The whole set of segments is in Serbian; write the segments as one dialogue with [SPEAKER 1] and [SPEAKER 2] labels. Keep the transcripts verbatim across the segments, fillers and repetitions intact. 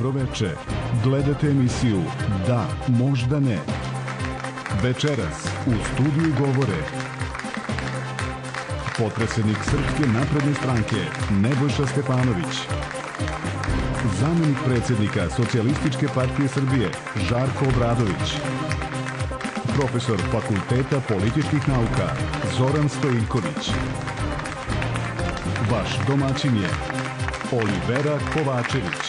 [SPEAKER 1] veče gledate emisiju Da, možda ne. Večeras u studiju govore potpredsjednik Srpske napredne stranke Nebojša Stefanović, zamenik predsjednika Socijalističke partije Srbije Žarko Obradović, profesor Fakulteta političkih nauka Zoran Stojiljković. Vaš domaćin je Olivera Kovačević.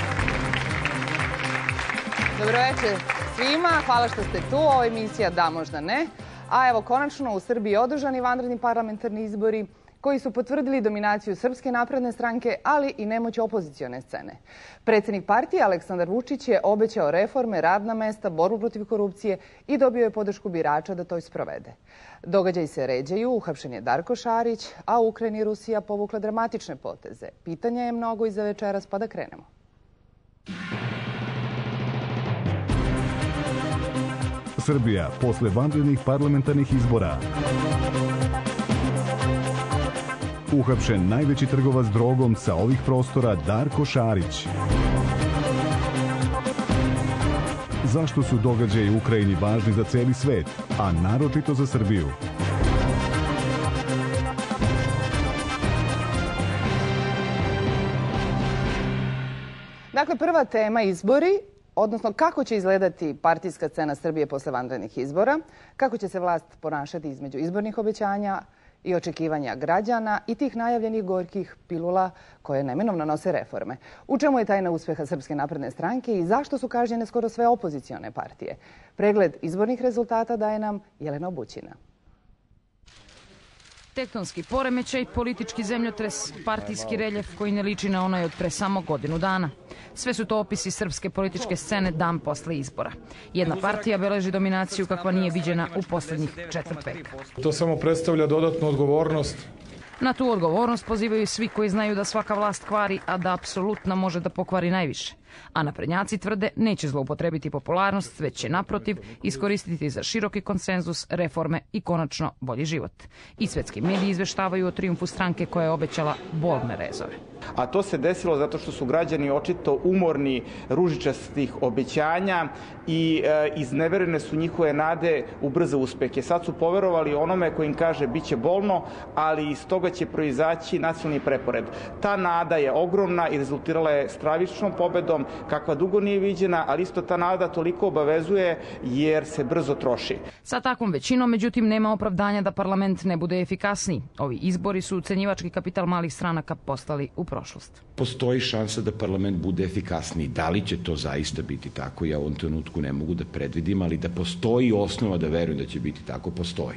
[SPEAKER 2] Dobro večer svima, hvala što ste tu. Ovo je emisija Da, možda ne. A evo, konačno u Srbiji održani vanredni parlamentarni izbori koji su potvrdili dominaciju Srpske napredne stranke, ali i nemoć opozicione scene. Predsjednik partije Aleksandar Vučić je obećao reforme, radna mesta, borbu protiv korupcije i dobio je podršku birača da to i sprovede. Događaji se ređaju, uhapšen je Darko Šarić, a u Ukrajini Rusija povukla dramatične poteze. Pitanja je mnogo i za večeras, pa da krenemo.
[SPEAKER 1] Srbija posle vanrednih parlamentarnih izbora. Uhapšen najveći trgovac drogom sa ovih prostora Darko Šarić. Zašto su događaji u Ukrajini važni za cijeli svet, a naročito za Srbiju?
[SPEAKER 2] Dakle, prva tema izbori, odnosno kako će izgledati partijska scena Srbije posle vanrednih izbora, kako će se vlast ponašati između izbornih obećanja i očekivanja građana i tih najavljenih gorkih pilula koje neminovno nose reforme. U čemu je tajna uspjeha Srpske napredne stranke i zašto su kažnjene skoro sve opozicione partije? Pregled izbornih rezultata daje nam Jelena Obućina.
[SPEAKER 3] Tektonski poremećaj, politički zemljotres, partijski reljef koji ne liči na onaj od pre samo godinu dana. Sve su to opisi srpske političke scene dan posle izbora. Jedna partija beleži dominaciju kakva nije viđena u posljednjih četvrt veka.
[SPEAKER 4] To samo predstavlja dodatnu odgovornost.
[SPEAKER 3] Na tu odgovornost pozivaju svi koji znaju da svaka vlast kvari, a da apsolutno može da pokvari najviše. A naprednjaci tvrde neće zloupotrebiti popularnost, već će naprotiv iskoristiti za široki konsenzus, reforme i konačno bolji život. I svetski mediji izveštavaju o trijumfu stranke koja je obećala bolne rezove.
[SPEAKER 5] A to se desilo zato što su građani očito umorni ružičastih obećanja i e, izneverene su njihove nade u brze uspehe. Sad su poverovali onome koji im kaže bit će bolno, ali iz toga će proizaći nacionalni prepored. Ta nada je ogromna i rezultirala je stravičnom pobedom kakva dugo nije viđena, ali isto ta nada toliko obavezuje jer se brzo troši.
[SPEAKER 3] Sa takvom većinom, međutim, nema opravdanja da parlament ne bude efikasniji. Ovi izbori su ucenjivački kapital malih stranaka postali u prošlost.
[SPEAKER 6] Postoji šansa da parlament bude efikasniji. Da li će to zaista biti tako? Ja u ovom trenutku ne mogu da predvidim, ali da postoji osnova da verujem da će biti tako, postoji.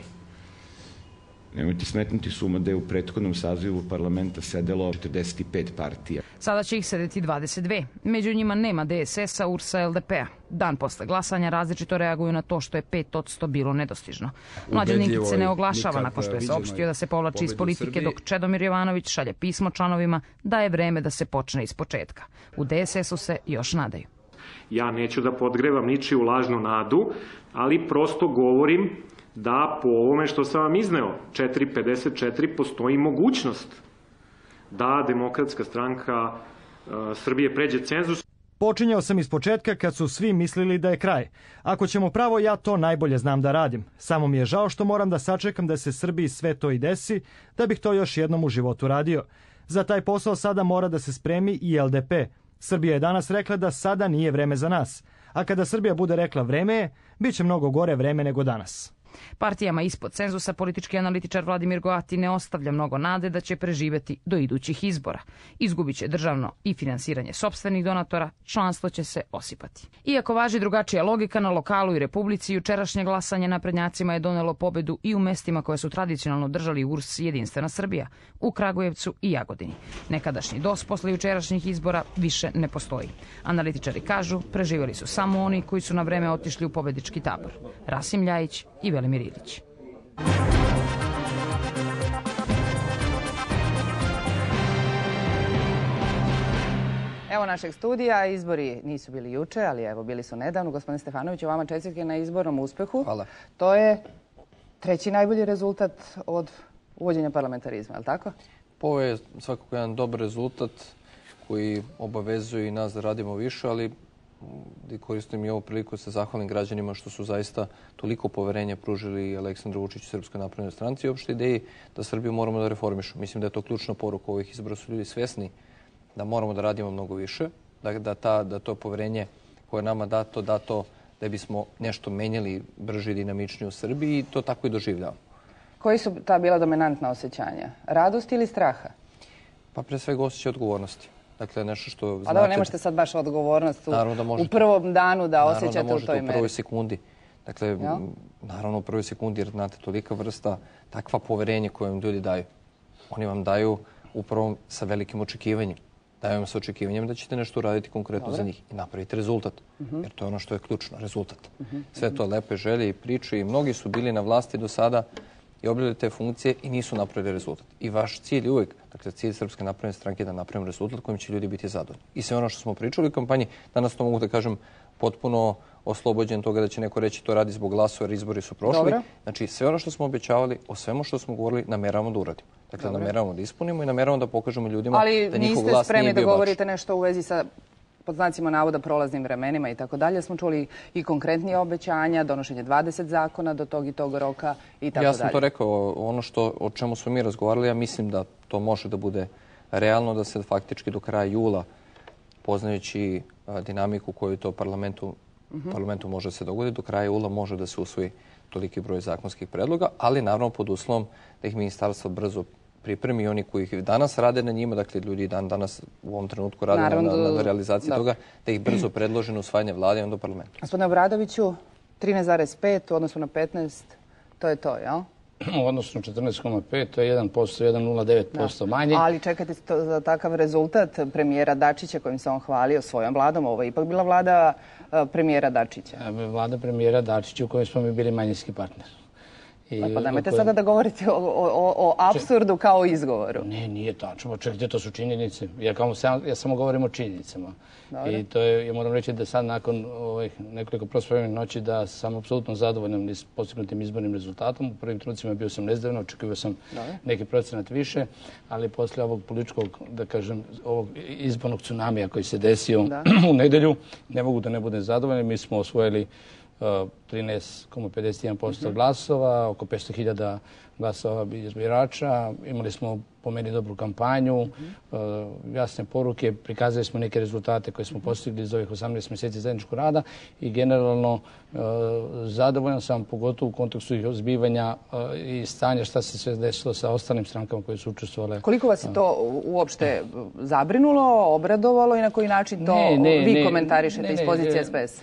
[SPEAKER 6] Nemojte smetnuti suma da je u prethodnom sazivu parlamenta sedelo četrdeset pet partija.
[SPEAKER 3] Sada će ih sedeti dvadeset dve. Među njima nema D S S-a, U R S-a, L D P-a. Dan posle glasanja različito reaguju na to što je pet odsto bilo nedostižno. Mlađan Dinkić se ne oglašava nakon što je saopštio da se povlači iz politike, dok Čedomir Jovanović šalje pismo članovima da je vreme da se počne iz početka. U D S S-u se još nadaju.
[SPEAKER 7] Ja neću da podgrevam ničiju lažnu nadu, ali prosto govorim da po ovome što sam vam izneo, četiri pedeset četiri, postoji mogućnost da Demokratska stranka uh, Srbije pređe cenzus.
[SPEAKER 8] Počinjao sam iz početka kad su svi mislili da je kraj. Ako ćemo pravo, ja to najbolje znam da radim. Samo mi je žao što moram da sačekam da se Srbiji sve to i desi, da bih to još jednom u životu radio. Za taj posao sada mora da se spremi i L D P. Srbija je danas rekla da sada nije vreme za nas. A kada Srbija bude rekla vreme je, bit će mnogo gore vreme nego danas.
[SPEAKER 3] Partijama ispod cenzusa politički analitičar Vladimir Goati ne ostavlja mnogo nade da će preživjeti do idućih izbora. Izgubit će državno i finansiranje sopstvenih donatora, članstvo će se osipati. Iako važi drugačija logika, na lokalu i republici jučerašnje glasanje naprednjacima je donelo pobedu i u mestima koje su tradicionalno držali U R S i Jedinstvena Srbija, u Kragujevcu i Jagodini. Nekadašnji D O S posle jučerašnjih izbora više ne postoji. Analitičari kažu, preživjeli su samo oni koji su na vreme otišli u pobednički tabor. Rasim Ljajić i Velimir Ilić.
[SPEAKER 2] Evo našeg studija, izbori nisu bili juče, ali evo bili su nedavno. Gospodine Stefanoviću, vama čestitke na izbornom uspehu.
[SPEAKER 9] Hvala.
[SPEAKER 2] To je treći najbolji rezultat od uvođenja parlamentarizma, je li tako?
[SPEAKER 9] Ovo je svakako jedan dobar rezultat koji obavezuju i nas da radimo više, ali koristim i ovu priliku da se zahvalim građanima što su zaista toliko poverenja pružili Aleksandru Vučiću, Srpskoj naprednoj stranci i uopšte ideji da Srbiju moramo da reformišemo. Mislim da je to ključna poruka ovih izbora, su ljudi svesni da moramo da radimo mnogo više, da, da, ta, da to poverenje koje je nama dato, dato da bismo nešto menjali brže i dinamičnije u Srbiji i to tako i doživljavamo.
[SPEAKER 2] Koji su ta bila dominantna osjećanja? Radost ili straha?
[SPEAKER 9] Pa pre svega osjećaj odgovornosti. Dakle, nešto što znate...
[SPEAKER 2] A da, ne možete sad baš odgovornost u, u prvom danu da osjećate u toj meri.
[SPEAKER 9] Naravno da možete u prvoj sekundi. Dakle, ja? naravno u prvoj sekundi, jer znate, tolika vrsta, takva poverenje koje vam ljudi daju. Oni vam daju upravo sa velikim očekivanjem. Daju vam sa očekivanjem da ćete nešto uraditi konkretno Dobre. za njih i napraviti rezultat. Uh -huh. Jer to je ono što je ključno, rezultat. Uh -huh. Sve to lepe želje i priče i mnogi su bili na vlasti do sada i obavljali te funkcije i nisu napravili rezultat. I vaš cilj je uvijek, dakle cilj Srpske napredne stranke je da napravimo rezultat kojim će ljudi biti zadovoljni. I sve ono što smo pričali u kampanji, danas to mogu da kažem potpuno oslobođen toga da će neko reći to radi zbog glasova jer izbori su prošli. Dobro. Znači sve ono što smo obećavali, o svemu što smo govorili, nameravamo da uradimo. Dakle, Dobro. nameravamo da ispunimo i nameravamo da pokažemo ljudima
[SPEAKER 2] Ali
[SPEAKER 9] da njihov glas nije bio
[SPEAKER 2] Ali niste spremni da govorite nešto u vezi sa pod znacima navoda prolaznim vremenima i tako dalje. Smo čuli i konkretnije obećanja, donošenje dvadeset zakona do tog i tog roka i tako dalje.
[SPEAKER 9] Ja sam to rekao, ono što, o čemu smo mi razgovarali, ja mislim da to može da bude realno, da se faktički do kraja jula, poznajući a, dinamiku koju to parlamentu, uh -huh. parlamentu može se dogoditi, do kraja jula može da se usvoji toliki broj zakonskih predloga, ali naravno pod uslovom da ih ministarstvo brzo pripremi i oni koji ih danas rade na njima, dakle ljudi dan danas u ovom trenutku rade Naravno, na, na, na realizaciji da. toga, da ih brzo predlože na usvajanje vlade i onda parlamentu.
[SPEAKER 2] Gospodine Obradoviću, trinaest zarez pet u odnosu na petnaest, to je to, jel?
[SPEAKER 10] U odnosu na četrnaest zarez pet, to je jedan posto, jedan zarez nula devet posto manje.
[SPEAKER 2] Ali čekate to, za takav rezultat premijera Dačića kojim se on hvalio svojom vladom. Ovo je ipak bila vlada uh, premijera Dačića.
[SPEAKER 10] Vlada premijera Dačića u kojoj smo mi bili manjinski partner.
[SPEAKER 2] Pa nemojte koje... sada da govorite o, o, o apsurdu kao o izgovoru.
[SPEAKER 10] Ne, nije tačno. Čekajte, to su činjenice. Ja, kao, ja samo govorim o činjenicama. Dobre. I to je, ja moram reći da sad nakon ovih nekoliko proslavljenih noći da sam apsolutno zadovoljan s postignutim izbornim rezultatom. U prvim trenucima bio sam nezdovoljan, očekivao sam Dobre. neki procenat više, ali posle ovog političkog, da kažem, ovog izbornog tsunamija koji se desio da. u nedelju, ne mogu da ne budem zadovoljan. Mi smo osvojili trinaest zarez pedeset jedan posto uh-huh. glasova, oko petsto hiljada glasova izbirača. Imali smo po meni dobru kampanju, uh-huh. uh, jasne poruke, prikazali smo neke rezultate koje smo postigli za ovih osamnaest mjeseci zajedničkog rada i generalno uh, zadovoljan sam, pogotovo u kontekstu ih zbivanja uh, i stanja šta se sve desilo sa ostalim strankama koje su učestvovale.
[SPEAKER 2] Koliko vas je to uopšte zabrinulo, obradovalo i na koji način to ne, ne, vi ne, komentarišete ne, ne, iz pozicije S P S?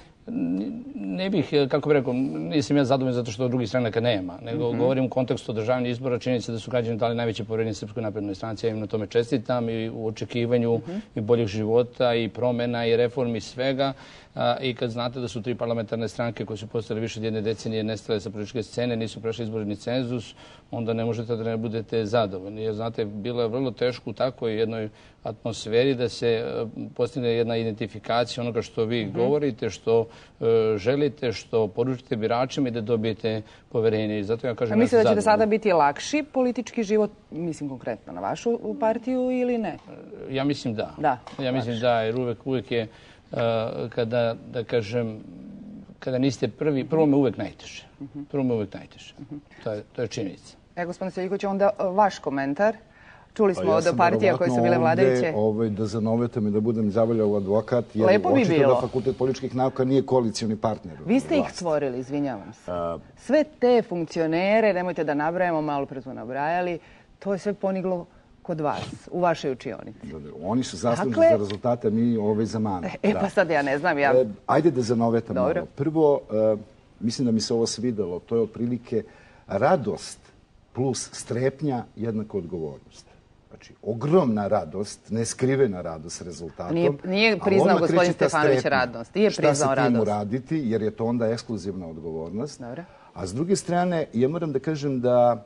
[SPEAKER 10] Ne bih, kako bih rekao, nisam ja zadovoljan zato što drugih stranaka nema, nego mm-hmm. govorim u kontekstu održavanja izbora, činjenica da su građani dali najveće poverenje Srpskoj naprednoj stranci, ja im na tome čestitam i u očekivanju mm-hmm. i boljih života i promjena i reformi i svega. A, i kad znate da su tri parlamentarne stranke koje su postale više od jedne decenije nestale sa političke scene, nisu prešli izborni cenzus, onda ne možete da ne budete zadovoljni. Jer znate, bilo je vrlo teško u takvoj jednoj atmosferi da se postigne jedna identifikacija onoga što vi mm-hmm. govorite, što uh, želite, što poručite biračima i da dobijete poverenje. I zato ja kažem,
[SPEAKER 2] A mislite da će da sada biti lakši politički život, mislim konkretno na vašu partiju ili ne?
[SPEAKER 10] Ja mislim da.
[SPEAKER 2] Da.
[SPEAKER 10] Ja mislim lakši. da, jer uvek, uvek je Uh, kada, da kažem, kada niste prvi, prvo me uvek najteže. Uh-huh. Prvo me uvek najteže. Uh-huh. To je, to je činjenica.
[SPEAKER 2] E, gospodine Sveljković, onda vaš komentar. Čuli smo pa ja od partija koje su bile vladajuće.
[SPEAKER 11] Ovaj, da zanovete me da budem Zavaljav advokat, jer
[SPEAKER 2] Lepo bi
[SPEAKER 11] očito
[SPEAKER 2] bilo.
[SPEAKER 11] da Fakultet političkih nauka nije koalicioni partner.
[SPEAKER 2] Vi ste ih stvorili, izvinjavam se. Uh, sve te funkcionere, nemojte da nabrajamo, malo pre smo nabrajali, to je sve poniglo kod vas, u vašoj učionici.
[SPEAKER 11] Oni su zaslužni dakle, za rezultate, mi ovaj za manu.
[SPEAKER 2] E pa sad ja ne znam. Ja...
[SPEAKER 11] E, ajde da zanovetam malo. Prvo, e, mislim da mi se ovo svidelo, to je otprilike radost plus strepnja jednako odgovornost. Znači, ogromna radost, neskrivena radost rezultatom.
[SPEAKER 2] Nije, nije priznao gospodin Stefanović radnost. Nije priznao radost.
[SPEAKER 11] Šta se tim uraditi, jer je to onda ekskluzivna odgovornost. Dobre. A s druge strane, ja moram da kažem da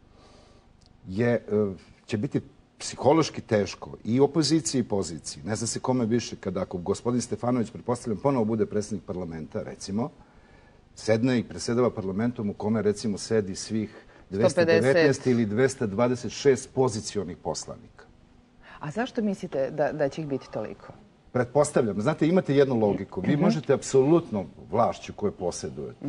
[SPEAKER 11] je... će biti psihološki teško i opoziciji i poziciji. Ne zna se kome više kada ako gospodin Stefanović, pretpostavljam, ponovo bude predsjednik parlamenta, recimo, sedne i predsjedava parlamentom u kome, recimo, sedi svih dvesta devetnaest ili dvesta dvadeset šest pozicionih poslanika.
[SPEAKER 2] A zašto mislite da, da će ih biti toliko?
[SPEAKER 11] Pretpostavljam. Znate, imate jednu logiku. Vi možete apsolutno vlašću koju posjedujete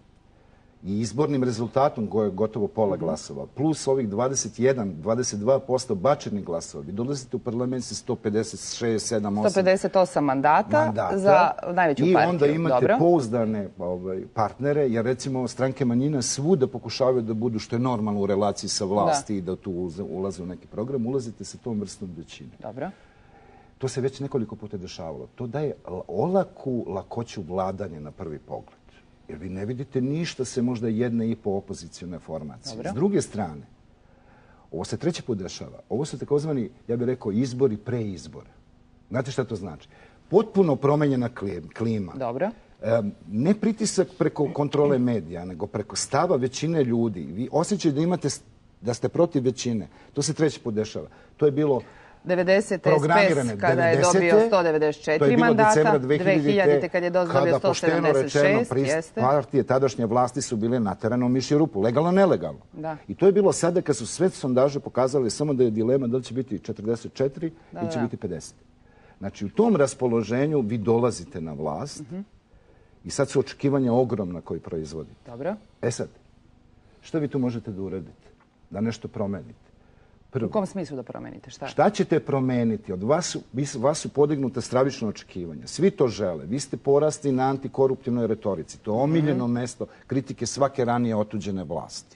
[SPEAKER 11] i izbornim rezultatom koje je gotovo pola glasova, plus ovih dvadeset jedan do dvadeset dva posto bačenih glasova, vi dolazite u parlament sa sto pedeset šest, sedam, osam...
[SPEAKER 2] sto pedeset osam mandata, mandata za najveću
[SPEAKER 11] i
[SPEAKER 2] partiju.
[SPEAKER 11] I onda imate
[SPEAKER 2] Dobro.
[SPEAKER 11] pouzdane ovaj, partnere, jer recimo stranke manjina svuda pokušavaju da budu što je normalno u relaciji sa vlasti da. i da tu ulaze u neki program, ulazite sa tom vrstom većine.
[SPEAKER 2] Dobro.
[SPEAKER 11] To se već nekoliko puta dešavalo. To daje olaku lakoću vladanja na prvi pogled. Jer vi ne vidite ništa se možda jedne i po opozicijone formacije.
[SPEAKER 2] Dobro.
[SPEAKER 11] S druge strane, ovo se treći put dešava. Ovo su takozvani, ja bih rekao, izbori pre izbora. Znate šta to znači? Potpuno promenjena klima.
[SPEAKER 2] Dobro.
[SPEAKER 11] E, ne pritisak preko kontrole medija, nego preko stava većine ljudi. Vi osjećate da imate, da ste protiv većine. To se treći put dešava. To je bilo...
[SPEAKER 2] devedesete SPS kada je dobio sto devedeset četiri mandata, dve hiljadite kad je dobio sto sedamdeset šest, jeste.
[SPEAKER 11] Partije tadašnje vlasti su bile naterano u mišju rupu, legalno, nelegalno.
[SPEAKER 2] Da.
[SPEAKER 11] I to je bilo sada kad su sve sondaže pokazali samo da je dilema da li će biti četrdeset četiri da, ili će da. biti pedeset. Znači u tom raspoloženju vi dolazite na vlast uh-huh. i sad su očekivanja ogromna koji proizvodite.
[SPEAKER 2] Dobro.
[SPEAKER 11] E sad, što vi tu možete da uradite? Da nešto promenite? Prvo,
[SPEAKER 2] u kom smislu da promenite? Šta?
[SPEAKER 11] Šta ćete promeniti? Od vas su, vas su podignuta stravična očekivanja. Svi to žele. Vi ste porasli na antikoruptivnoj retorici. To je omiljeno mm-hmm. mesto kritike svake ranije otuđene vlasti.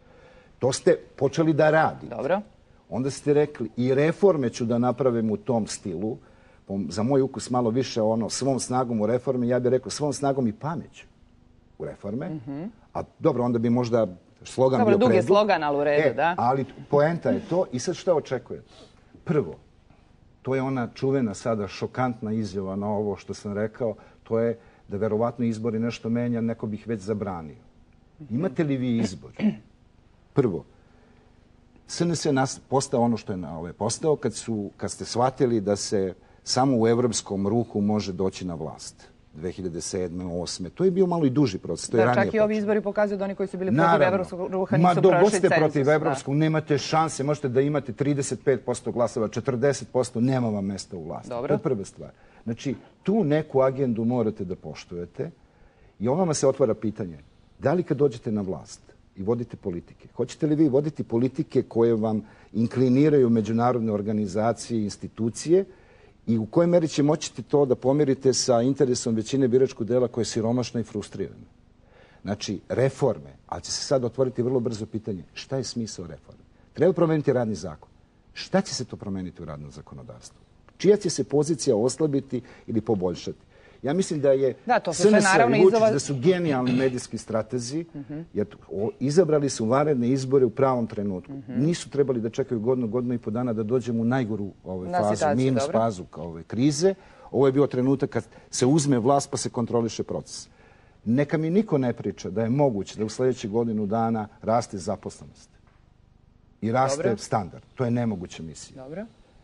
[SPEAKER 11] To ste počeli da radite.
[SPEAKER 2] Dobro.
[SPEAKER 11] Onda ste rekli i reforme ću da napravim u tom stilu. Za moj ukus malo više ono svom snagom u reforme. Ja bih rekao svom snagom i pameću u reforme. Mm-hmm. A dobro, onda bi možda... slogan
[SPEAKER 2] Dobro,
[SPEAKER 11] bio
[SPEAKER 2] dug je
[SPEAKER 11] predug.
[SPEAKER 2] slogan, ali u redu,
[SPEAKER 11] e,
[SPEAKER 2] da.
[SPEAKER 11] Ali poenta je to. I sad šta očekujete? Prvo, to je ona čuvena sada šokantna izjava na ovo što sam rekao, to je da verovatno izbori nešto menja, neko bi ih već zabranio. Imate li vi izbor? Prvo, S N S je postao ono što je na ove postao kad, su, kad ste shvatili da se samo u evropskom ruhu može doći na vlast. dve hiljade sedme, osme. To je bio malo i duži proces. To je
[SPEAKER 2] da,
[SPEAKER 11] čak
[SPEAKER 2] i ovi izbori pokazuju da oni koji su bili protiv evropskog ruha nisu prošli cenzus.
[SPEAKER 11] Ma dok ste protiv evropskog, nemate šanse, možete da imate trideset pet posto glasova, četrdeset posto nema vam mesta u vlasti.
[SPEAKER 2] Dobro.
[SPEAKER 11] To je prva stvar. Znači, tu neku agendu morate da poštujete i ovama se otvara pitanje, da li kad dođete na vlast i vodite politike, hoćete li vi voditi politike koje vam inkliniraju međunarodne organizacije i institucije i u kojoj meri će moći to da pomirite sa interesom većine biračkog dela koja je siromašna i frustrirana. Znači, reforme, ali će se sad otvoriti vrlo brzo pitanje, šta je smisao reforme? Treba promeniti radni zakon. Šta će se to promeniti u radnom zakonodavstvu? Čija će se pozicija oslabiti ili poboljšati? Ja mislim da je
[SPEAKER 2] da, to
[SPEAKER 11] S N S i Vučić da su genijalni medijski stratezi, uh-huh. jer izabrali su vanredne izbore u pravom trenutku. Uh-huh. Nisu trebali da čekaju godinu, godinu i po dana da dođemo u najgoru ovaj, fazu, situaciju, minus dobro. fazu ove krize. Ovo je bio trenutak kad se uzme vlast pa se kontroliše proces. Neka mi niko ne priča da je moguće da u sljedećih godinu dana raste zaposlenost i raste dobro. standard. To je nemoguća misija.
[SPEAKER 2] Dobro.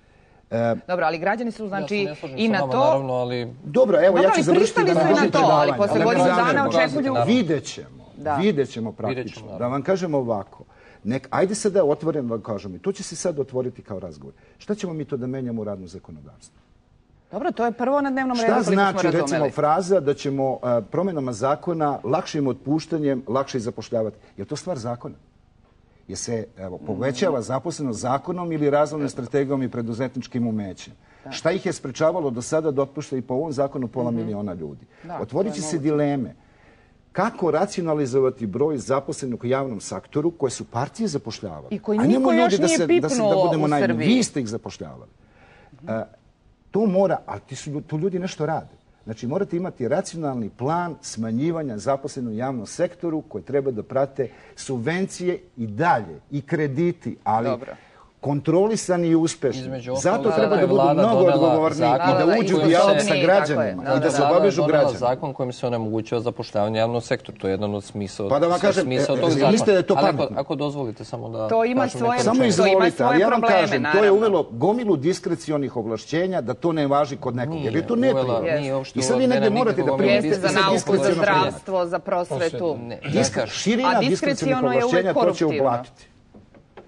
[SPEAKER 2] E, Dobro, ali građani su znači ja i na to...
[SPEAKER 9] Naravno, ali...
[SPEAKER 11] Dobro, evo,
[SPEAKER 2] Dobro,
[SPEAKER 11] ja ću završiti da
[SPEAKER 2] nam kažem predavanje. Ali posle godinu dana očekuju...
[SPEAKER 11] Vidjet ćemo, da. vidjet ćemo praktično. Ćemo, da vam kažem ovako. Nek, ajde sad da je otvoren, vam kažem, i to će se sad otvoriti kao razgovor. Šta ćemo mi to da menjamo u radno zakonodavstvo?
[SPEAKER 2] Dobro, to je prvo na dnevnom redu.
[SPEAKER 11] Šta znači, recimo, fraza da ćemo uh, promjenama zakona, lakšim otpuštanjem, lakše zapošljavati? Je to stvar zakona? Je se evo, povećava zaposlenost zakonom ili razvojnom strategijom i preduzetničkim umećem. Da. Šta ih je sprečavalo do sada da otpušta i po ovom zakonu pola mm-hmm. miliona ljudi? Da, otvorit će se dileme. Kako racionalizovati broj zaposlenih u javnom sektoru koje su partije zapošljavali?
[SPEAKER 2] I koji niko još
[SPEAKER 11] da
[SPEAKER 2] nije
[SPEAKER 11] se,
[SPEAKER 2] pipnuo
[SPEAKER 11] da se, da budemo
[SPEAKER 2] u
[SPEAKER 11] najmi.
[SPEAKER 2] Srbiji.
[SPEAKER 11] Vi ste ih zapošljavali. Mm-hmm. A, to mora, ali ti su, tu ljudi nešto rade. Znači, morate imati racionalni plan smanjivanja zaposlenog u javnom sektoru koje treba da prate subvencije i dalje, i krediti, ali dobro. Kontrolisani i uspešni. Zato treba da budu mnogo odgovorni i da uđu u dijalog sa građanima i da se obavežu građanima.
[SPEAKER 9] Zakon kojim se onemogućava zapošljavanje javnog sektora. To je jedan od smisla
[SPEAKER 11] pa da vam kažem,
[SPEAKER 9] tog zakona.
[SPEAKER 11] Mislite da je to pametno?
[SPEAKER 9] Ako, ako dozvolite samo da...
[SPEAKER 2] To ima svoje,
[SPEAKER 11] samo izvolite, ali ja vam kažem,
[SPEAKER 2] naravno.
[SPEAKER 11] to je uvelo gomilu diskrecionih ovlašćenja da to ne važi kod nekog. Jer je to neprirodno. I sad vi negdje morate da
[SPEAKER 2] prijete za nauku, za zdravstvo, za prosvetu.
[SPEAKER 11] Širina diskrecionih ovlašćenja to će uplatiti.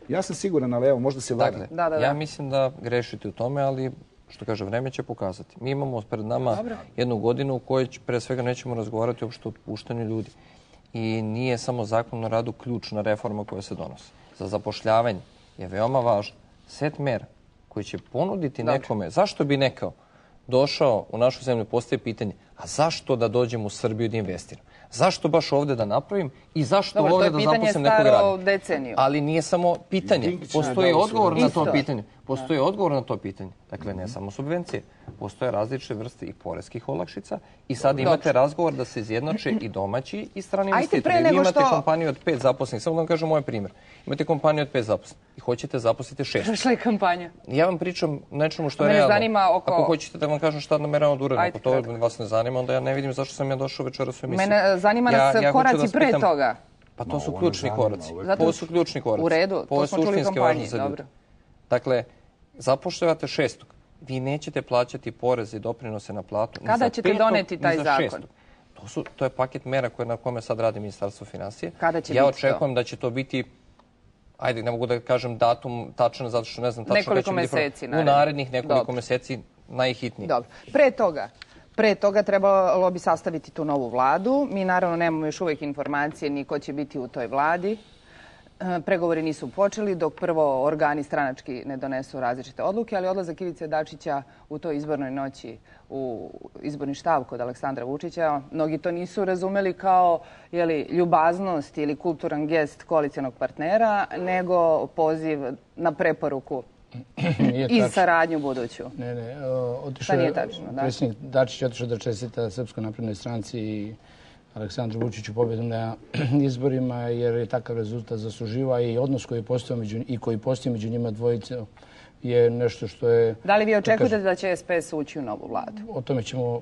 [SPEAKER 11] Ja sam siguran, ali evo, možda se varam.
[SPEAKER 9] Dakle, da, da, da. Ja mislim da grešite u tome, ali što kaže, vreme će pokazati. Mi imamo pred nama Dobro. jednu godinu u kojoj pre svega nećemo razgovarati uopšte o otpuštanju ljudi. I nije samo zakon o radu ključna reforma koja se donosi. Za zapošljavanje je veoma važno set mera koji će ponuditi Dobro. nekome. Zašto bi neko došao u našu zemlju, postoje pitanje, a zašto da dođem u Srbiju da investiram? Zašto baš ovde da napravim i zašto Dobro, ovde da zaposlim nekog radnika?
[SPEAKER 2] Deceniju.
[SPEAKER 9] Ali nije samo pitanje. Postoji odgovor na to pitanje. Postoji odgovor na to pitanje. Dakle, ne samo subvencije. Postoje različite vrste i poreskih olakšica i sad imate razgovor da se izjednače i domaći i strani investitori. Vi imate što... kompaniju od pet zaposlenih. Samo da vam kažem moj primjer. Imate kompaniju od pet zaposlenih i hoćete zaposliti šest.
[SPEAKER 2] Prošla je kampanja.
[SPEAKER 9] Ja vam pričam nečemu što je realno.
[SPEAKER 2] Zanima oko...
[SPEAKER 9] Ako hoćete da vam kažem šta nameravamo da uradimo, ako to vas ne zanima, onda ja ne vidim zašto sam ja došao večeras u emisiju.
[SPEAKER 2] Mene zanima nas ja, ja koraci da pre toga.
[SPEAKER 9] Pa to su ključni koraci. To su ključni koraci.
[SPEAKER 2] U redu, to smo čuli u kampanji. Dobro.
[SPEAKER 9] Dakle, zapošljavate šestog. Vi nećete plaćati poreze i doprinose na platu.
[SPEAKER 2] Kada ćete petog, doneti taj zakon?
[SPEAKER 9] To, su, to je paket mera koje, na kome sad radi Ministarstvo financije.
[SPEAKER 2] Kada će
[SPEAKER 9] ja
[SPEAKER 2] biti
[SPEAKER 9] očekujem
[SPEAKER 2] to?
[SPEAKER 9] da će to biti, ajde, ne mogu da kažem datum tačno, zato što ne znam tačno
[SPEAKER 2] nekoliko
[SPEAKER 9] kada će
[SPEAKER 2] meseci,
[SPEAKER 9] biti. U narednih nekoliko Dobro. meseci najhitnije.
[SPEAKER 2] Dobro. Pre toga, Pre toga trebalo bi sastaviti tu novu vladu. Mi naravno nemamo još uvijek informacije ni ko će biti u toj vladi. Pregovori nisu počeli dok prvo organi stranački ne donesu različite odluke, ali odlazak Ivice Dačića u toj izbornoj noći u izborni štab kod Aleksandra Vučića, mnogi to nisu razumeli kao jeli, ljubaznost ili kulturan gest koalicionog partnera, nego poziv na preporuku i saradnju buduću.
[SPEAKER 10] Ne, ne, otišao je predsjednik Dačić otišao da čestita Srpskoj naprednoj stranci i Aleksandru Vučiću pobjedom na izborima, jer je takav rezultat zasluživa i odnos koji postoji među, i koji postoji među njima dvojice je nešto što je...
[SPEAKER 2] Da li vi očekujete da će S P S ući u novu vladu?
[SPEAKER 10] O tome ćemo...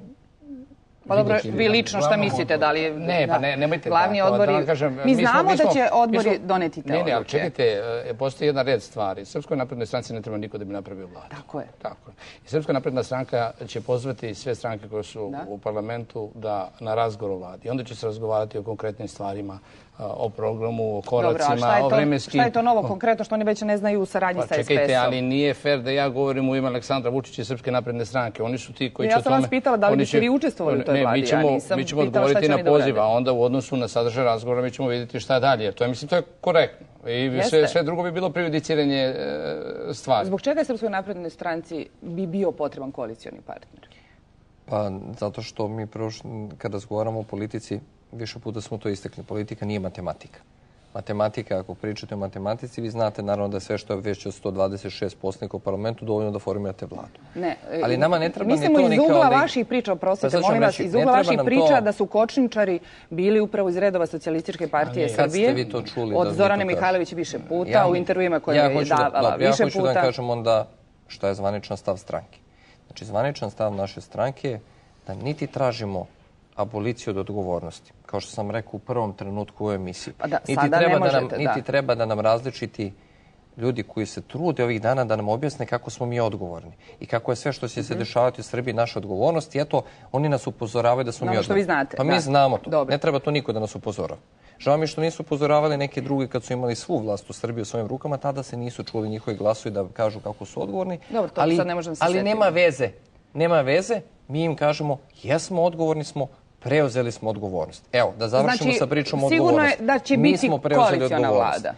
[SPEAKER 2] Pa dobro, vi lično šta mislite, da li je
[SPEAKER 10] ne, pa ne, nemojte
[SPEAKER 2] glavni
[SPEAKER 10] tako,
[SPEAKER 2] odbori...
[SPEAKER 10] Da kažem,
[SPEAKER 2] mi znamo
[SPEAKER 10] mi smo,
[SPEAKER 2] da će odbori
[SPEAKER 10] mi smo,
[SPEAKER 2] doneti te
[SPEAKER 10] ne,
[SPEAKER 2] odluke.
[SPEAKER 10] Ne, ali čekajte, postoji jedna red stvari. Srpskoj naprednoj stranci ne treba niko da bi napravio vladu.
[SPEAKER 2] Tako je.
[SPEAKER 10] Tako je. I Srpska napredna stranka će pozvati sve stranke koje su da. u parlamentu da na razgovor o vladi. I onda će se razgovarati o konkretnim stvarima, o programu, o koracima,
[SPEAKER 2] Dobro,
[SPEAKER 10] o vremenskim...
[SPEAKER 2] Šta je to novo konkretno što oni već ne znaju u saradnji
[SPEAKER 10] pa,
[SPEAKER 2] sa S P S-om?
[SPEAKER 10] Čekajte, ali nije fair da ja govorim u ime Aleksandra Vučića i Srpske napredne stranke. Oni su ti koji
[SPEAKER 2] ja
[SPEAKER 10] će o tome...
[SPEAKER 2] Ja sam vas pitala da li biste vi učestvovali u toj vladi,
[SPEAKER 10] mi ćemo,
[SPEAKER 2] ja nisam
[SPEAKER 10] mi ćemo
[SPEAKER 2] pitala šta će
[SPEAKER 10] odgovoriti
[SPEAKER 2] oni
[SPEAKER 10] na poziv, a onda u odnosu na sadržaj razgovora mi ćemo vidjeti šta dalje. Jer to je, mislim, to je korektno. I sve, sve drugo bi bilo prejudiciranje e, stvari.
[SPEAKER 2] Zbog čega je Srpskoj naprednoj stranci bi bio potreban koalicioni partner?
[SPEAKER 9] Pa, zato što mi prvo, kad razgovaramo o politici, više puta smo to istekli. Politika nije matematika. Matematika, ako pričate o matematici, vi znate naravno da je sve što je već od sto dvadeset šest poslanika u parlamentu dovoljno da formirate vladu.
[SPEAKER 2] Ne,
[SPEAKER 9] ali nama ne treba
[SPEAKER 2] mislimo
[SPEAKER 9] ni to
[SPEAKER 2] iz ugla onda... vaših priča, oprostite,
[SPEAKER 9] pa
[SPEAKER 2] molim vas, iz ugla vaših priča
[SPEAKER 9] to...
[SPEAKER 2] da su kočničari bili upravo iz redova Socijalističke partije Srbije.
[SPEAKER 9] Vi to čuli,
[SPEAKER 2] od
[SPEAKER 9] da
[SPEAKER 2] Zorane Mihajlović više puta,
[SPEAKER 9] ja,
[SPEAKER 2] u intervjuima koje
[SPEAKER 9] ja
[SPEAKER 2] je davala
[SPEAKER 9] da,
[SPEAKER 2] više puta.
[SPEAKER 9] Ja hoću da vam kažem onda šta je zvaničan stav stranke. Znači, zvaničan stav naše stranke je da niti tražimo aboliciju od odgovornosti, kao što sam rekao u prvom trenutku u emisiji.
[SPEAKER 2] Pa da,
[SPEAKER 9] niti,
[SPEAKER 2] sada
[SPEAKER 9] treba
[SPEAKER 2] ne možete,
[SPEAKER 9] da nam, niti
[SPEAKER 2] da.
[SPEAKER 9] treba da nam različiti ljudi koji se trude ovih dana da nam objasne kako smo mi odgovorni i kako je sve što će se dešavati u Srbiji naša odgovornost i eto, oni nas upozoravaju da smo
[SPEAKER 2] no,
[SPEAKER 9] mi odgovorni.
[SPEAKER 2] Što vi znate,
[SPEAKER 9] pa
[SPEAKER 2] da.
[SPEAKER 9] mi znamo to.
[SPEAKER 2] Dobre.
[SPEAKER 9] Ne treba to niko da nas upozorava. Žao mi što nisu upozoravali neke drugi kad su imali svu vlast u Srbiji u svojim rukama, tada se nisu čuli njihovi glasovi da kažu kako su odgovorni.
[SPEAKER 2] Dobro, to
[SPEAKER 9] ali,
[SPEAKER 2] sad ne možem se
[SPEAKER 9] ali
[SPEAKER 2] sjetiti.
[SPEAKER 9] nema veze. Nema veze. Mi im kažemo jesmo odgovorni smo, preuzeli smo odgovornost. Evo, da završimo
[SPEAKER 2] znači,
[SPEAKER 9] sa pričom o
[SPEAKER 2] sigurno
[SPEAKER 9] odgovornosti.
[SPEAKER 2] Je da će
[SPEAKER 9] mi
[SPEAKER 2] biti
[SPEAKER 9] smo preuzeli
[SPEAKER 2] koaliciona
[SPEAKER 9] odgovornost.
[SPEAKER 2] vlada.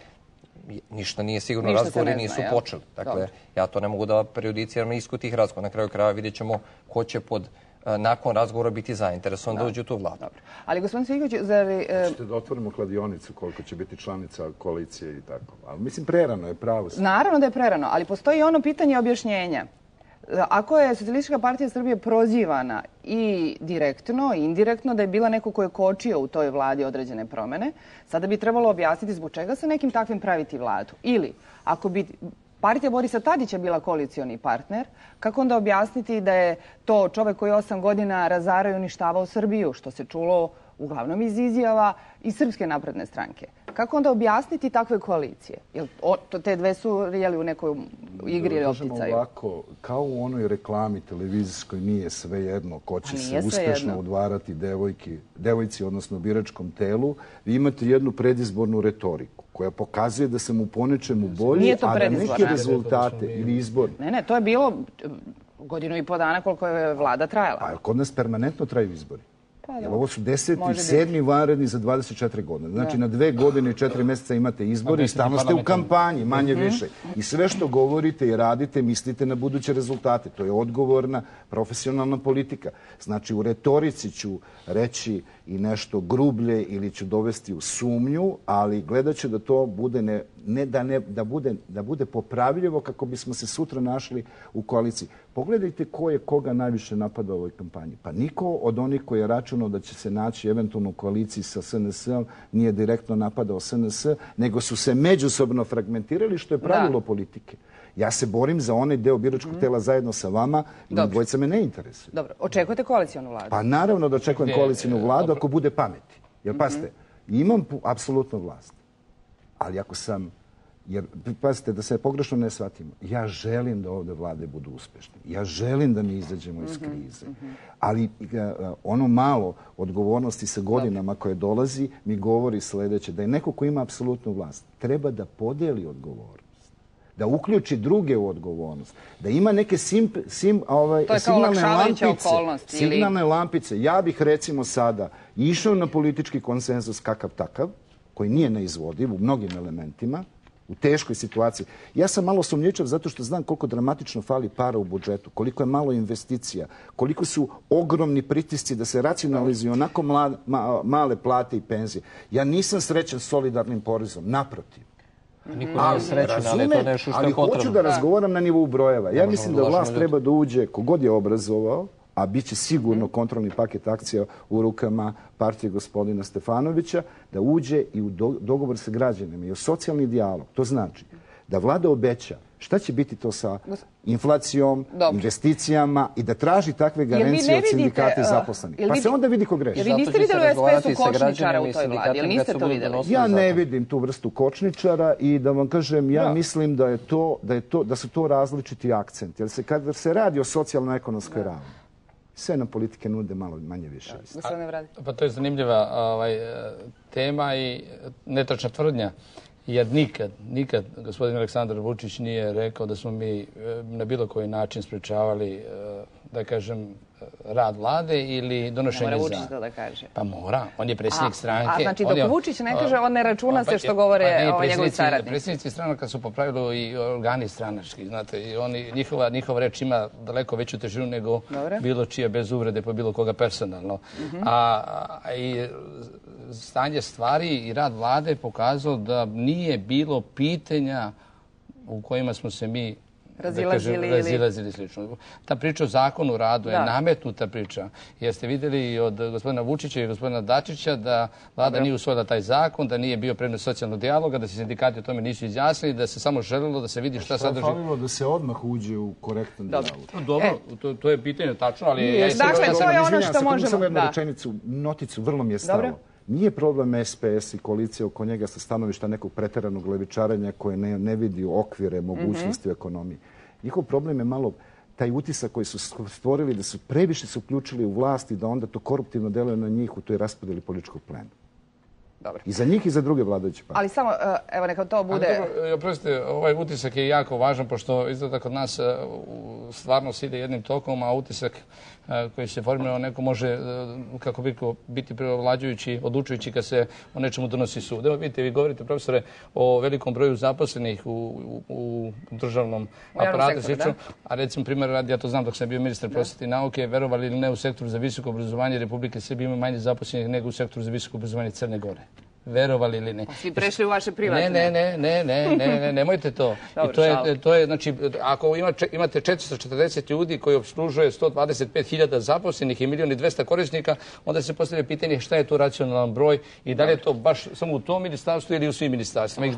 [SPEAKER 9] Ništa nije sigurno,
[SPEAKER 2] Ništa
[SPEAKER 9] razgovori
[SPEAKER 2] ne
[SPEAKER 9] nisu
[SPEAKER 2] zna,
[SPEAKER 9] počeli. Dakle,
[SPEAKER 2] Dobre.
[SPEAKER 9] ja to ne mogu da prejudiciram ishod tih razgovora. Na kraju krajeva vidjet ćemo ko će pod nakon razgovora biti zainteresovan da uđe u tu vladu.
[SPEAKER 2] Dobro. Ali gospodin Cviković, zar... E...
[SPEAKER 11] Ćete da otvorimo kladionicu koliko će biti članica koalicije i tako. Ali mislim, prerano je pravo.
[SPEAKER 2] Naravno da je prerano, ali postoji ono pitanje objašnjenja. Ako je Socijalistička partija Srbije prozivana i direktno i indirektno da je bila neko ko je kočio u toj vladi određene promene, sada bi trebalo objasniti zbog čega sa nekim takvim praviti vladu. Ili, ako bi partija Borisa Tadića bila koalicioni partner, kako onda objasniti da je to čovek koji osam godina razarao i uništavao Srbiju, što se čulo uglavnom iz izjava iz Srpske napredne stranke. kako onda objasniti takve koalicije? Jel te dve su jeli u nekoj igri ili opticaju?
[SPEAKER 11] Ovako, kao u onoj reklami televizijskoj nije svejedno ko će se uspešno udvarati devojci, odnosno biračkom telu, vi imate jednu predizbornu retoriku koja pokazuje da sam u ponečemu bolji, a da neke rezultate ili izbor...
[SPEAKER 2] Ne, ne, to je bilo godinu i po dana koliko je vlada trajala.
[SPEAKER 11] A kod nas permanentno traju izbori. Jer ovo su deseti i sedmi vanredni za dvadeset četiri godine. Znači na dve godine i četiri mjeseca imate izbori i stalno ste u kampanji, manje više. I sve što govorite i radite, mislite na buduće rezultate. To je odgovorna, profesionalna politika. Znači u retorici ću reći i nešto grublje ili ću dovesti u sumnju, ali gledat ću da to bude ne, ne, da, ne, da, bude, da bude popravljivo kako bismo se sutra našli u koaliciji. Pogledajte ko je koga najviše napada u ovoj kampanji. Pa niko od onih koji je računao da će se naći eventualno u koaliciji sa S N S-om nije direktno napadao S N S, nego su se međusobno fragmentirali, što je pravilo politike. Ja se borim za onaj deo biračkog tela zajedno sa vama i dvojica me ne interesuje.
[SPEAKER 2] Dobro, očekujete koalicijonu vladu?
[SPEAKER 11] Pa naravno da očekujem koalicijonu vladu ako bude pameti. Jer pazite, imam apsolutno vlast, ali ako sam, jer pazite da se pogrešno ne shvatimo, ja želim da ovde vlade budu uspešne. Ja želim da mi izađemo iz krize. Ali ono malo odgovornosti sa godinama koje dolazi mi govori sledeće, da je neko ko ima apsolutnu vlast treba da podeli odgovornost, da uključi druge u odgovornost, da ima neke sim, sim, ovaj, signalne lampice. Signalne lampice. Ja bih recimo sada išao na politički konsenzus kakav takav, koji nije neizvodiv u mnogim elementima, u teškoj situaciji. Ja sam malo sumnjičav zato što znam koliko dramatično fali para u budžetu, koliko je malo investicija, koliko su ogromni pritisci da se racionalizuju onako mla, ma, male plate i penzije. Ja nisam srećan solidarnim porezom, naprotiv.
[SPEAKER 9] Ali, razume,
[SPEAKER 11] ali hoću da razgovaram na nivou brojeva. Ja mislim da vlast treba da uđe, kogod je obrazovao, a bit će sigurno kontrolni paket akcija u rukama partije gospodina Stefanovića, da uđe i u dogovor sa građanima i u socijalni dijalog. To znači da vlada obeća šta će biti to sa inflacijom, investicijama i da traži takve garancije od sindikata i zaposlenih. Pa se onda vidi ko greši.
[SPEAKER 2] Jer vi niste vidjeli u S P S-u kočničara u toj vladi? Jel niste to vidjeli?
[SPEAKER 11] Ja ne vidim tu vrstu kočničara i da vam kažem, ja mislim da je to, da je to, da su to različiti akcenti. Jer se kada se radi o socijalno-ekonomskoj ravni, sve na politike nude malo manje više.
[SPEAKER 10] Pa to je zanimljiva ovaj, tema i netačna tvrdnja. Jer nikad, nikad gospodin Aleksandar Vučić nije rekao da smo mi na bilo koji način sprečavali, da kažem, rad vlade ili donošenje zakona.
[SPEAKER 2] Mora Vučić to da kaže.
[SPEAKER 10] Pa mora, on je predsjednik stranke.
[SPEAKER 2] A znači dok Vučić ne kaže, on ne računa se što govore o njegovoj saradnici.
[SPEAKER 10] Predsjednici stranaka su po pravilu i organi stranački, znate, i oni, njihova, njihova reč ima daleko veću težinu nego bilo čija bez uvrede po bilo koga personalno. A, a i stanje stvari i rad vlade je pokazao da nije bilo pitanja u kojima smo se mi
[SPEAKER 2] razilazili,
[SPEAKER 10] razilazili slično. Ta priča o zakonu o radu je nametnuta priča. Jer ste vidjeli i od gospodina Vučića i gospodina Dačića da vlada nije usvojila taj zakon, da nije bio predmet socijalnog dijaloga, da se sindikati o tome nisu izjasnili, da se samo želilo da se vidi šta sadrži.
[SPEAKER 11] Što je falilo da se odmah uđe u korektan dijalog?
[SPEAKER 10] Dobro, to, to je pitanje tačno, ali...
[SPEAKER 2] Dakle, to je ono što možemo...
[SPEAKER 11] Samo jednu rečenicu, noticu, vrlo mi je stalo. Nije problem S P S i koalicije oko njega sa stanovišta nekog preteranog levičaranja koje ne, ne vidi okvire, mogućnosti u ekonomiji. Njihov problem je malo taj utisak koji su stvorili da su previše se uključili u vlast i da onda to koruptivno deluje na njih u toj raspodeli političkog plena.
[SPEAKER 2] Dobro.
[SPEAKER 11] I za njih i za druge vladajuće partije.
[SPEAKER 2] Ali samo, evo neka to bude...
[SPEAKER 10] Oprostite, ovaj utisak je jako važan, pošto izgleda kod nas stvarno se ide jednim tokom, a utisak koji se formirao neko može, kako bi biti prevlađujući, odlučujući kad se o nečemu donosi sud. Evo vidite, vi govorite, profesore, o velikom broju zaposlenih u, u, u državnom aparatu, sektoru, a recimo primjer radi, ja to znam dok sam bio ministar prosvete i nauke, verovali ili ne, u sektoru za visoko obrazovanje Republike Srbije ima manje zaposlenih nego u sektoru za visoko obrazovanje Crne Gore. Verovali ili ne.
[SPEAKER 2] Svi prešli u vaše privatne.
[SPEAKER 10] Ne, ne, ne, ne, ne, ne, nemojte to. I to je, to je, znači, ako imate četiristo četrdeset ljudi koji obslužuje sto dvadeset pet hiljada zaposlenih i milion i dvesta korisnika, onda se postavlja pitanje šta je to racionalan broj i da li je to baš samo u tom ministarstvu ili u svim ministarstvima.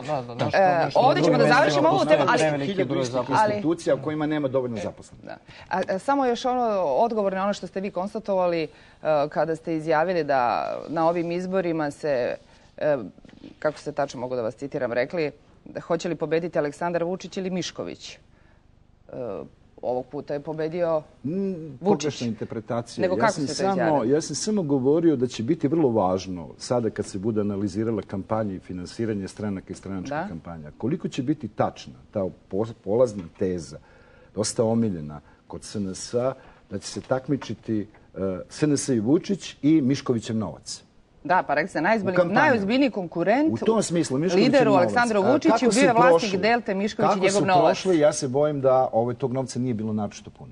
[SPEAKER 2] Ovdje ćemo da završimo ovu temu, ali...
[SPEAKER 11] Hiljadu institucija u kojima nema dovoljno zaposlenih.
[SPEAKER 2] Samo još ono odgovor na ono što ste vi konstatovali kada ste izjavili da na ovim izborima se kako se tačno mogu da vas citiram, rekli, hoće li pobediti Aleksandar Vučić ili Mišković. Ovog puta je pobedio Vučić.
[SPEAKER 11] Pogrešna interpretacija.
[SPEAKER 2] Nego kako ste to izjavili?
[SPEAKER 11] Ja sam samo govorio da će biti vrlo važno sada kad se bude analizirala kampanja i finansiranje stranaka i stranačkih kampanja. Koliko će biti tačna ta polazna teza, dosta omiljena kod S N S-a, da će se takmičiti S N S i Vučić i Miškovićev novac.
[SPEAKER 2] Da, pa rekli ste, najozbiljniji konkurent
[SPEAKER 11] u tom smislu,
[SPEAKER 2] lideru Aleksandru Vučiću bio je vlasnik Delte, Mišković i njegov novac.
[SPEAKER 11] Kako su prošli, ja se bojim da tog novca nije bilo naročito puno.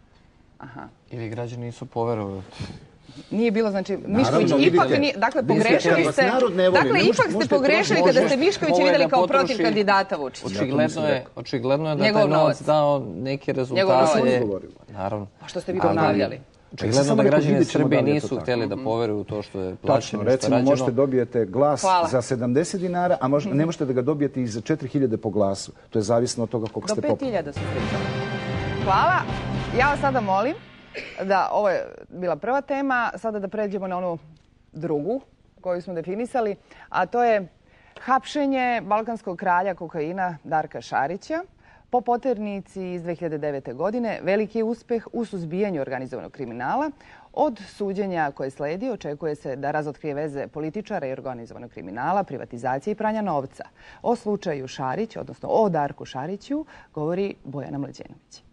[SPEAKER 9] Ili građani nisu poverovali.
[SPEAKER 2] Nije bilo, znači, Mišković ipak nije, dakle, pogrešili ste, dakle, ipak ste pogrešili kada ste Miškovića vidjeli kao protiv kandidata Vučića.
[SPEAKER 9] Očigledno je da taj novac dao neke rezultate. Naravno.
[SPEAKER 2] A što ste vi ponavljali?
[SPEAKER 9] Očigledno da građani Srbije nisu htjeli da poveruju u to što je plaćeno.
[SPEAKER 11] Recimo, možete dobijete glas za sedamdeset dinara, a ne možete da ga dobijete i za četiri hiljade po glasu. To je zavisno od toga koliko ste popularni.
[SPEAKER 2] Do pet hiljada su pričali. Hvala. Ja vas sada molim da, ovo je bila prva tema, sada da pređemo na onu drugu koju smo definisali, a to je hapšenje balkanskog kralja kokaina Darka Šarića. Po poternici iz dve hiljade devete. godine veliki je uspeh u suzbijanju organizovanog kriminala. Od suđenja koje sledi očekuje se da razotkrije veze političara i organizovanog kriminala, privatizacije i pranja novca. O slučaju Šarić, odnosno o Darku Šariću, govori Bojana Mlađenović.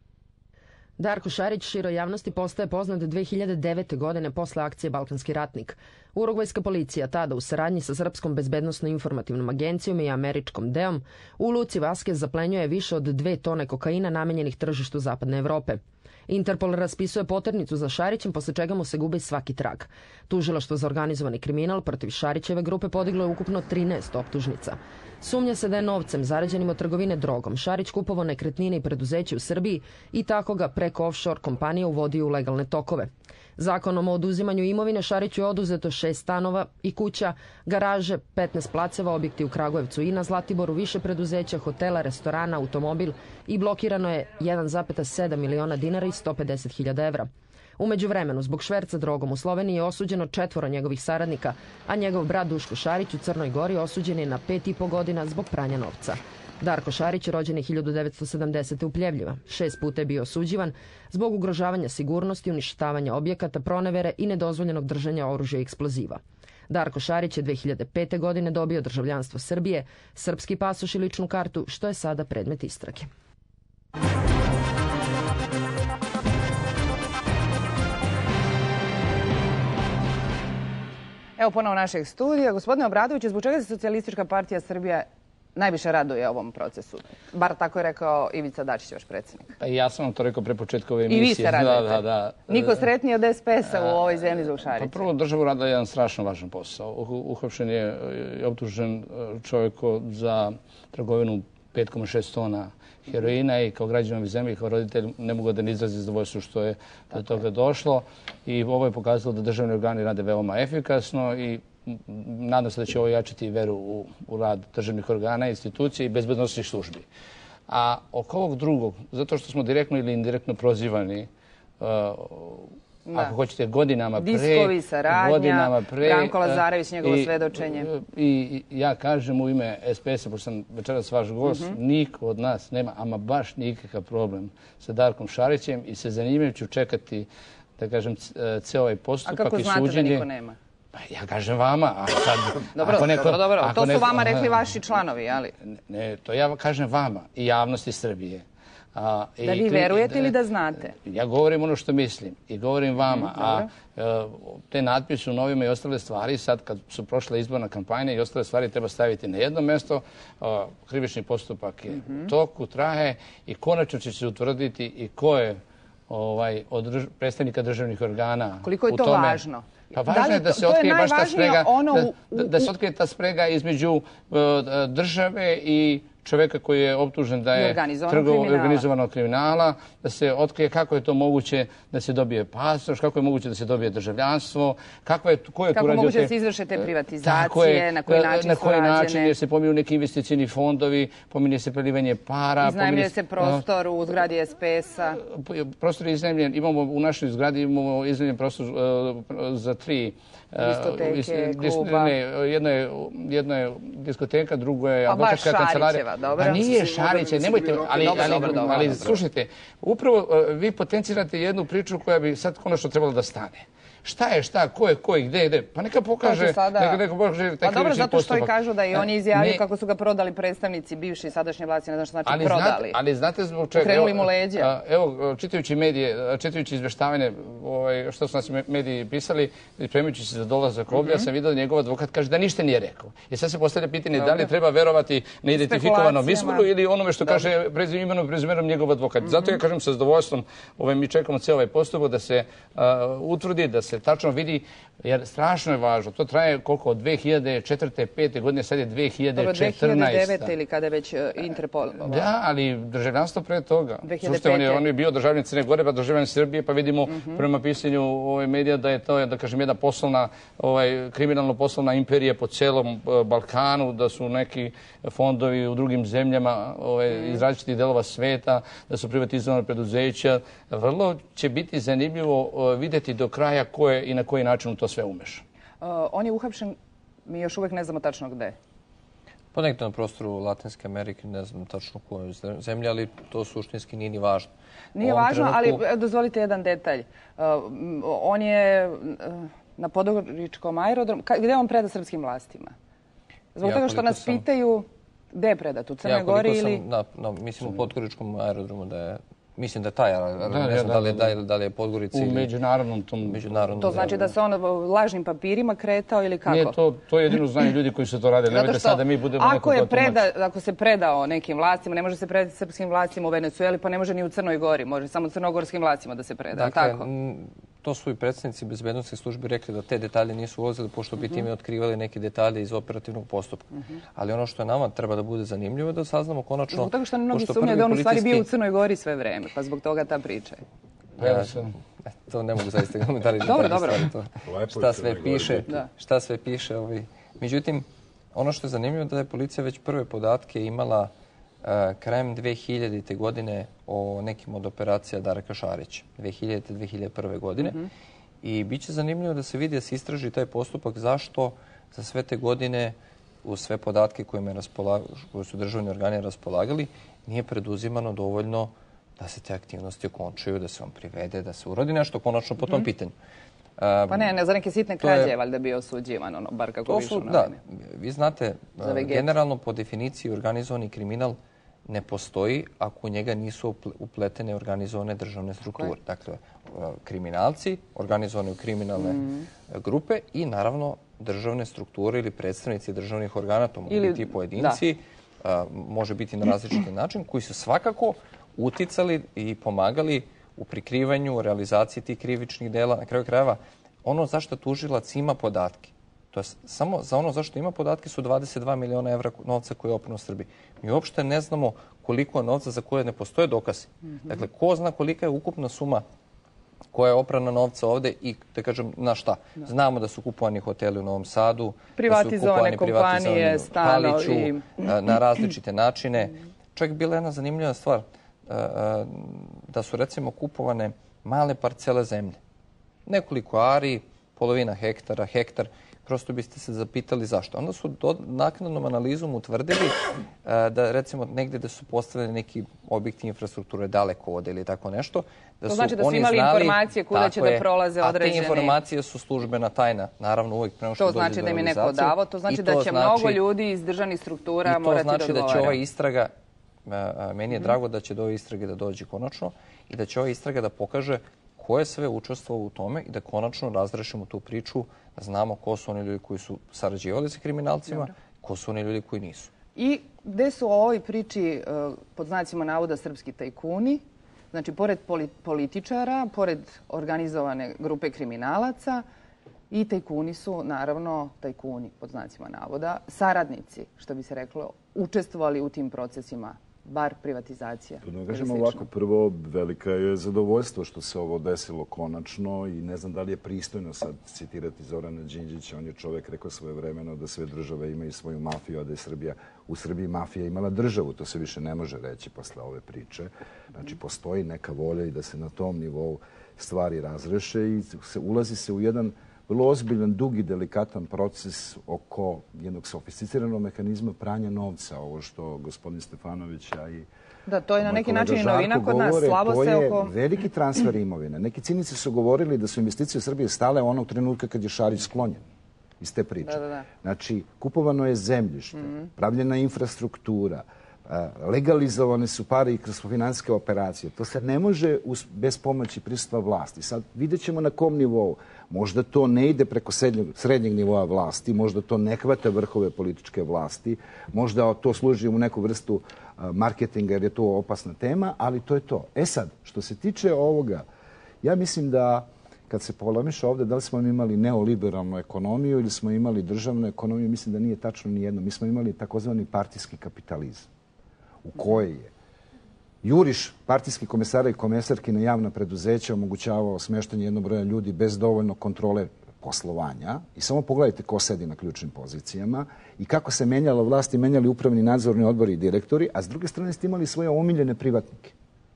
[SPEAKER 12] Darko Šarić široj javnosti postaje poznat dve hiljade devete. godine posle akcije Balkanski ratnik. Urugvajska policija tada u saradnji sa Srpskom bezbednosno-informativnom agencijom i američkom D E O-m u luci Vaskez zaplenjuje više od dve tone kokaina namenjenih tržištu Zapadne Evrope. Interpol raspisuje poternicu za Šarićem, posle čega mu se gubi svaki trag. Tužilaštvo za organizovani kriminal protiv Šarićeve grupe podiglo je ukupno trinaest optužnica. Sumnja se da je novcem zarađenim od trgovine drogom Šarić kupovao nekretnine i preduzeće u Srbiji i tako ga preko offshore kompanije uvodio u legalne tokove. Zakonom o oduzimanju imovine Šariću je oduzeto šest stanova i kuća, garaže, petnaest placeva, objekti u Kragujevcu i na Zlatiboru, više preduzeća, hotela, restorana, automobil i blokirano je jedan zarez sedam miliona dinara i sto pedeset hiljada evra. U međuvremenu, zbog šverca drogom u Sloveniji je osuđeno četvoro njegovih saradnika, a njegov brat Duško Šarić u Crnoj Gori osuđen je na pet i po godina zbog pranja novca. Darko Šarić, rođen je hiljadu devetsto sedamdesete. u Pljevljima. Šest puta je bio osuđivan zbog ugrožavanja sigurnosti, uništavanja objekata, pronevere i nedozvoljenog držanja oružja i eksploziva. Darko Šarić je dve hiljade pete. godine dobio državljanstvo Srbije, srpski pasoš i ličnu kartu, što je sada predmet istrage.
[SPEAKER 2] Evo ponovo našeg studija. Gospodine Obradoviću, zbog čega se Socijalistička partija Srbije najviše raduje ovom procesu? Bar tako je rekao Ivica Dačić, vaš predsjednik.
[SPEAKER 10] Pa ja sam vam to rekao pre početka ove emisije.
[SPEAKER 2] I vi se radujete. Niko sretniji od S P S-a u ovoj zemlji zbog Šarića.
[SPEAKER 10] Pa prvo, državu rada je jedan strašno važan posao. Uhapšen je i optužen čovjek za trgovinu pet zarez šest tona heroina i kao građan ove zemlje i kao roditelj ne mogu da ne izrazi zadovoljstvo što je do toga došlo. I ovo je pokazalo da državni organi rade veoma efikasno i nadam se da će ovo jačati veru u, u rad državnih organa, institucija i bezbednosnih službi. A oko ovog drugog, zato što smo direktno ili indirektno prozivani, uh, ako hoćete, godinama pre...
[SPEAKER 2] Diskovi, saradnja, Branko Lazarević, njegovo svedočenje.
[SPEAKER 10] I, I ja kažem u ime S P S-a, pošto sam večeras vaš gost, uh -huh. niko od nas nema, ama baš nikakav problem sa Darkom Šarićem i sa zanimajuću čekati, da kažem, ceo ovaj postupak i suđenje.
[SPEAKER 2] A kako znate da niko nema?
[SPEAKER 10] Pa ja kažem vama, a sad...
[SPEAKER 2] Dobro, ako neko, dobro, dobro. Ako to su neko, vama rekli vaši članovi, ali...
[SPEAKER 10] Ne, to ja kažem vama i javnosti Srbije. A,
[SPEAKER 2] da vi verujete ili da znate?
[SPEAKER 10] Ja govorim ono što mislim i govorim vama. Mm, a a te natpise u novima i ostale stvari, sad kad su prošle izborna kampanja i ostale stvari treba staviti na jedno mesto, a, krivični postupak je mm -hmm. u toku, traje i konačno će se utvrditi i ko je ovaj, od drž predstavnika državnih organa.
[SPEAKER 2] Koliko je to
[SPEAKER 10] u tome,
[SPEAKER 2] važno?
[SPEAKER 10] Pa važno je da se otkrije baš ta sprega, ono u, u, da, da se otkrije ta sprega između uh, države i čoveka koji je optužen da je trgovao organizovanog kriminala, da se otkrije kako je to moguće da se dobije pasoš, kako je moguće da se dobije državljanstvo, kako je, ko je
[SPEAKER 2] kako
[SPEAKER 10] tu radio...
[SPEAKER 2] Kako moguće da se izvrše te privatizacije, na koji način
[SPEAKER 10] na koji
[SPEAKER 2] su rađene.
[SPEAKER 10] način, jer se pominju neki investicijni fondovi, pominje se prelivanje para.
[SPEAKER 2] Iznajmljuje se prostor u zgradi es pe es-a.
[SPEAKER 10] Prostor je iznajmljen, imamo u našoj zgradi imamo iznajmljen prostor za tri
[SPEAKER 2] diskoteke, kluba.
[SPEAKER 10] Jedno je diskoteka, drugo je advokatska kancelarija.
[SPEAKER 2] Dobro.
[SPEAKER 10] A nije Šarićeva, nemojte, ali, ali, ali slušajte, upravo vi potencirate jednu priču koja bi sad konačno trebala da stane. Šta je šta, ko je ko i gde ide, pa neka pokaže, neka, neka pokaže taj krivični postupak.
[SPEAKER 2] Pa dobro, zato što i kažu da i on je izjavio ne, kako su ga prodali predstavnici bivši i sadašnje vlasti, ne znam što znači ali prodali.
[SPEAKER 10] Znate, ali znate zbog čega?
[SPEAKER 2] Ukrenuli mu leđa.
[SPEAKER 10] Evo, čitajući medije, čitajući izveštavanje, ovaj, što su nas mediji pisali, pripremajući se za dolazak ovdje, mm -hmm. ja sam vidio da njegov advokat kaže da ništa nije rekao. I sad se postavlja pitanje da li treba verovati neidentifikovanom izvoru ili onome što Dobre. kaže prezim, imenom i prezimenom njegov advokat. Mm -hmm. Zato ja kažem sa zadovoljstvom, ovaj, mi čekamo cijel ovaj postupak da se uh, utvrdi, da se tačno vidi, jer strašno je važno. To traje koliko od dve hiljade četvrte. pete godine, sad je dve hiljade četrnaeste.
[SPEAKER 2] dve hiljade devete. ili kada je već Interpol...
[SPEAKER 10] Da, ali državljanstvo pre toga. Slušajte, on je, on je bio državljan Crne Gore, pa državljan Srbije, pa vidimo mm -hmm. prema pisanju ovaj, medija da je to, da kažem, jedna poslovna, ovaj, kriminalno poslovna imperija po celom Balkanu, da su neki fondovi u drugim zemljama ovaj, mm. iz različitih delova sveta, da su privatizovane preduzeća. Vrlo će biti zanimljivo vidjeti do kraja ko je i na koji način u to sve umeša.
[SPEAKER 2] Uh, on je uhapšen, mi još uvek ne znamo tačno gde.
[SPEAKER 9] Pa nekde na prostoru Latinske Amerike, ne znam tačno kojoj zemlji, ali to suštinski nije ni važno.
[SPEAKER 2] Nije važno, trenutku... ali dozvolite jedan detalj. Uh, on je uh, na Podgoričkom aerodromu. Gde je on preda srpskim vlastima? Zbog ja, toga što nas sam... pitaju gde je predat, u Crnoj ja, Gori ili...
[SPEAKER 9] Sam, na, na, mislim u Podgoričkom aerodromu da je... Mislim da je taj, ali ne znam da li, da, da li je Podgorica ili...
[SPEAKER 10] U međunarodnom tom...
[SPEAKER 9] Međunarodnom
[SPEAKER 2] to znači da se on lažnim papirima kretao ili kako?
[SPEAKER 10] Nije, to, to je jedino znanje ljudi koji su to radili. Nemojte sad da mi budemo
[SPEAKER 2] ako, je preda, ako se predao nekim vlastima, ne može se predati srpskim vlastima u Venecueli, pa ne može ni u Crnoj Gori. Može samo crnogorskim vlastima da se preda.
[SPEAKER 9] Dakle,
[SPEAKER 2] tako?
[SPEAKER 9] To su i predsjednici bezbednostne službe rekli da te detalje nisu ulazili, pošto bi time otkrivali neke detalje iz operativnog postupka. Ali ono što je nama treba da bude zanimljivo je da saznamo konačno...
[SPEAKER 2] Zbog toga što mnogi sumnjaju da on u stvari bio u Crnoj Gori sve vreme, pa zbog toga ta priča.
[SPEAKER 9] Ja, to ne mogu zaista komentariti.
[SPEAKER 2] Dobro, dobro.
[SPEAKER 9] Šta sve piše, šta sve piše. Međutim, ono što je zanimljivo je da je policija već prve podatke imala krajem dve hiljadite. godine o nekim od operacija Darka Šarića. dve hiljadite. do dve hiljade prve. godine. Mm -hmm. I bit će zanimljivo da se vidi da se istraži taj postupak zašto za sve te godine uz sve podatke koje su državni organi raspolagali nije preduzimano dovoljno da se te aktivnosti okončuju, da se on privede, da se uradi nešto konačno po tom mm -hmm. pitanju.
[SPEAKER 2] Um, pa ne, ne za neke sitne krađe je valjda bio osuđivan, ono, bar kako višu na
[SPEAKER 9] Da, vi znate, generalno po definiciji organizovani kriminal ne postoji ako u njega nisu upletene organizovane državne strukture. Dakle, kriminalci, organizovane u kriminalne mm. grupe i naravno državne strukture ili predstavnici državnih organa, to mogu ili, biti pojedinci, a, može biti na različiti način, koji su svakako uticali i pomagali u prikrivanju, u realizaciji tih krivičnih dela. Na kraju krajeva, ono zašto tužilac ima podatke, to je samo za ono zašto ima podatke su dvadeset dva miliona evra novca koji je oprano u Srbiji. Mi uopšte ne znamo koliko je novca za koje ne postoje dokazi. Mm-hmm. Dakle, ko zna kolika je ukupna suma koja je oprana novca ovde i, da kažem, na šta? Da. Znamo da su kupovani hoteli u Novom Sadu,
[SPEAKER 2] privatizovane da su kompanije, stanovi,
[SPEAKER 9] Paliću, na različite načine. Čak je bila jedna zanimljiva stvar, da su recimo kupovane male parcele zemlje. Nekoliko ari, polovina hektara, hektar. Prosto biste se zapitali zašto. Onda su naknadnom analizom utvrdili da recimo negdje da su postavljeni neki objekti infrastrukture dalekovode ili tako nešto.
[SPEAKER 2] Da to znači da su imali znali, informacije kuda će da prolaze određene...
[SPEAKER 9] A te informacije su službena tajna. Naravno uvijek prema što
[SPEAKER 2] to znači da im je neko davo, to znači da će mnogo ljudi iz državnih struktura morati da odgovara.
[SPEAKER 9] I to znači da će ova istraga, meni je drago da će do ove istrage da dođe konačno i da će ova istraga da pokaže ko je sve učestvovao u tome i da konačno razrešimo tu priču, da znamo ko su oni ljudi koji su sarađivali sa kriminalcima, Dobro. ko su oni ljudi koji nisu.
[SPEAKER 2] I gde su u ovoj priči, pod znacima navoda, srpski tajkuni, znači pored političara, pored organizovane grupe kriminalaca, I tajkuni su, naravno, tajkuni, pod znacima navoda, saradnici, što bi se reklo, učestvovali u tim procesima, bar privatizacija.
[SPEAKER 11] Da kažemo ovako, prvo, velika je zadovoljstvo što se ovo desilo konačno i ne znam da li je pristojno sad citirati Zorana Đinđića. On je čovjek rekao svoje vremeno da sve države imaju svoju mafiju, a da je Srbija, u Srbiji mafija imala državu. To se više ne može reći posle ove priče. Znači, postoji neka volja i da se na tom nivou stvari razreše i se, ulazi se u jedan vrlo ozbiljan, dugi, delikatan proces oko jednog sofisticiranog mehanizma pranja novca, ovo što gospodin Stefanović i
[SPEAKER 2] da, to je na neki način i novina kod nas. Slabo se oko...
[SPEAKER 11] To je veliki transfer imovine. Neki cinici su govorili da su investicije u Srbiji stale onog trenutka kad je Šarić sklonjen iz te priče.
[SPEAKER 2] Da, da, da.
[SPEAKER 11] Znači, kupovano je zemljište, mm-hmm. pravljena infrastruktura, legalizovane su pare i kroz finansijske operacije. To se ne može uz, bez pomoći prisustva vlasti. Sad vidjet ćemo na kom nivou. Možda to ne ide preko srednjeg, srednjeg nivoa vlasti, možda to ne hvata vrhove političke vlasti, možda to služi u neku vrstu marketinga jer je to opasna tema, ali to je to. E sad, što se tiče ovoga, ja mislim da kad se polemiša ovdje da li smo imali neoliberalnu ekonomiju ili smo imali državnu ekonomiju, mislim da nije tačno ni jedno. Mi smo imali takozvani partijski kapitalizam u kojoj je juriš partijski komesara i komesarki na javna preduzeća omogućavao smještanje jednog broja ljudi bez dovoljno kontrole poslovanja. I samo pogledajte ko sedi na ključnim pozicijama i kako se menjala vlast i menjali upravni nadzorni odbori i direktori, a s druge strane ste imali svoje omiljene privatnike.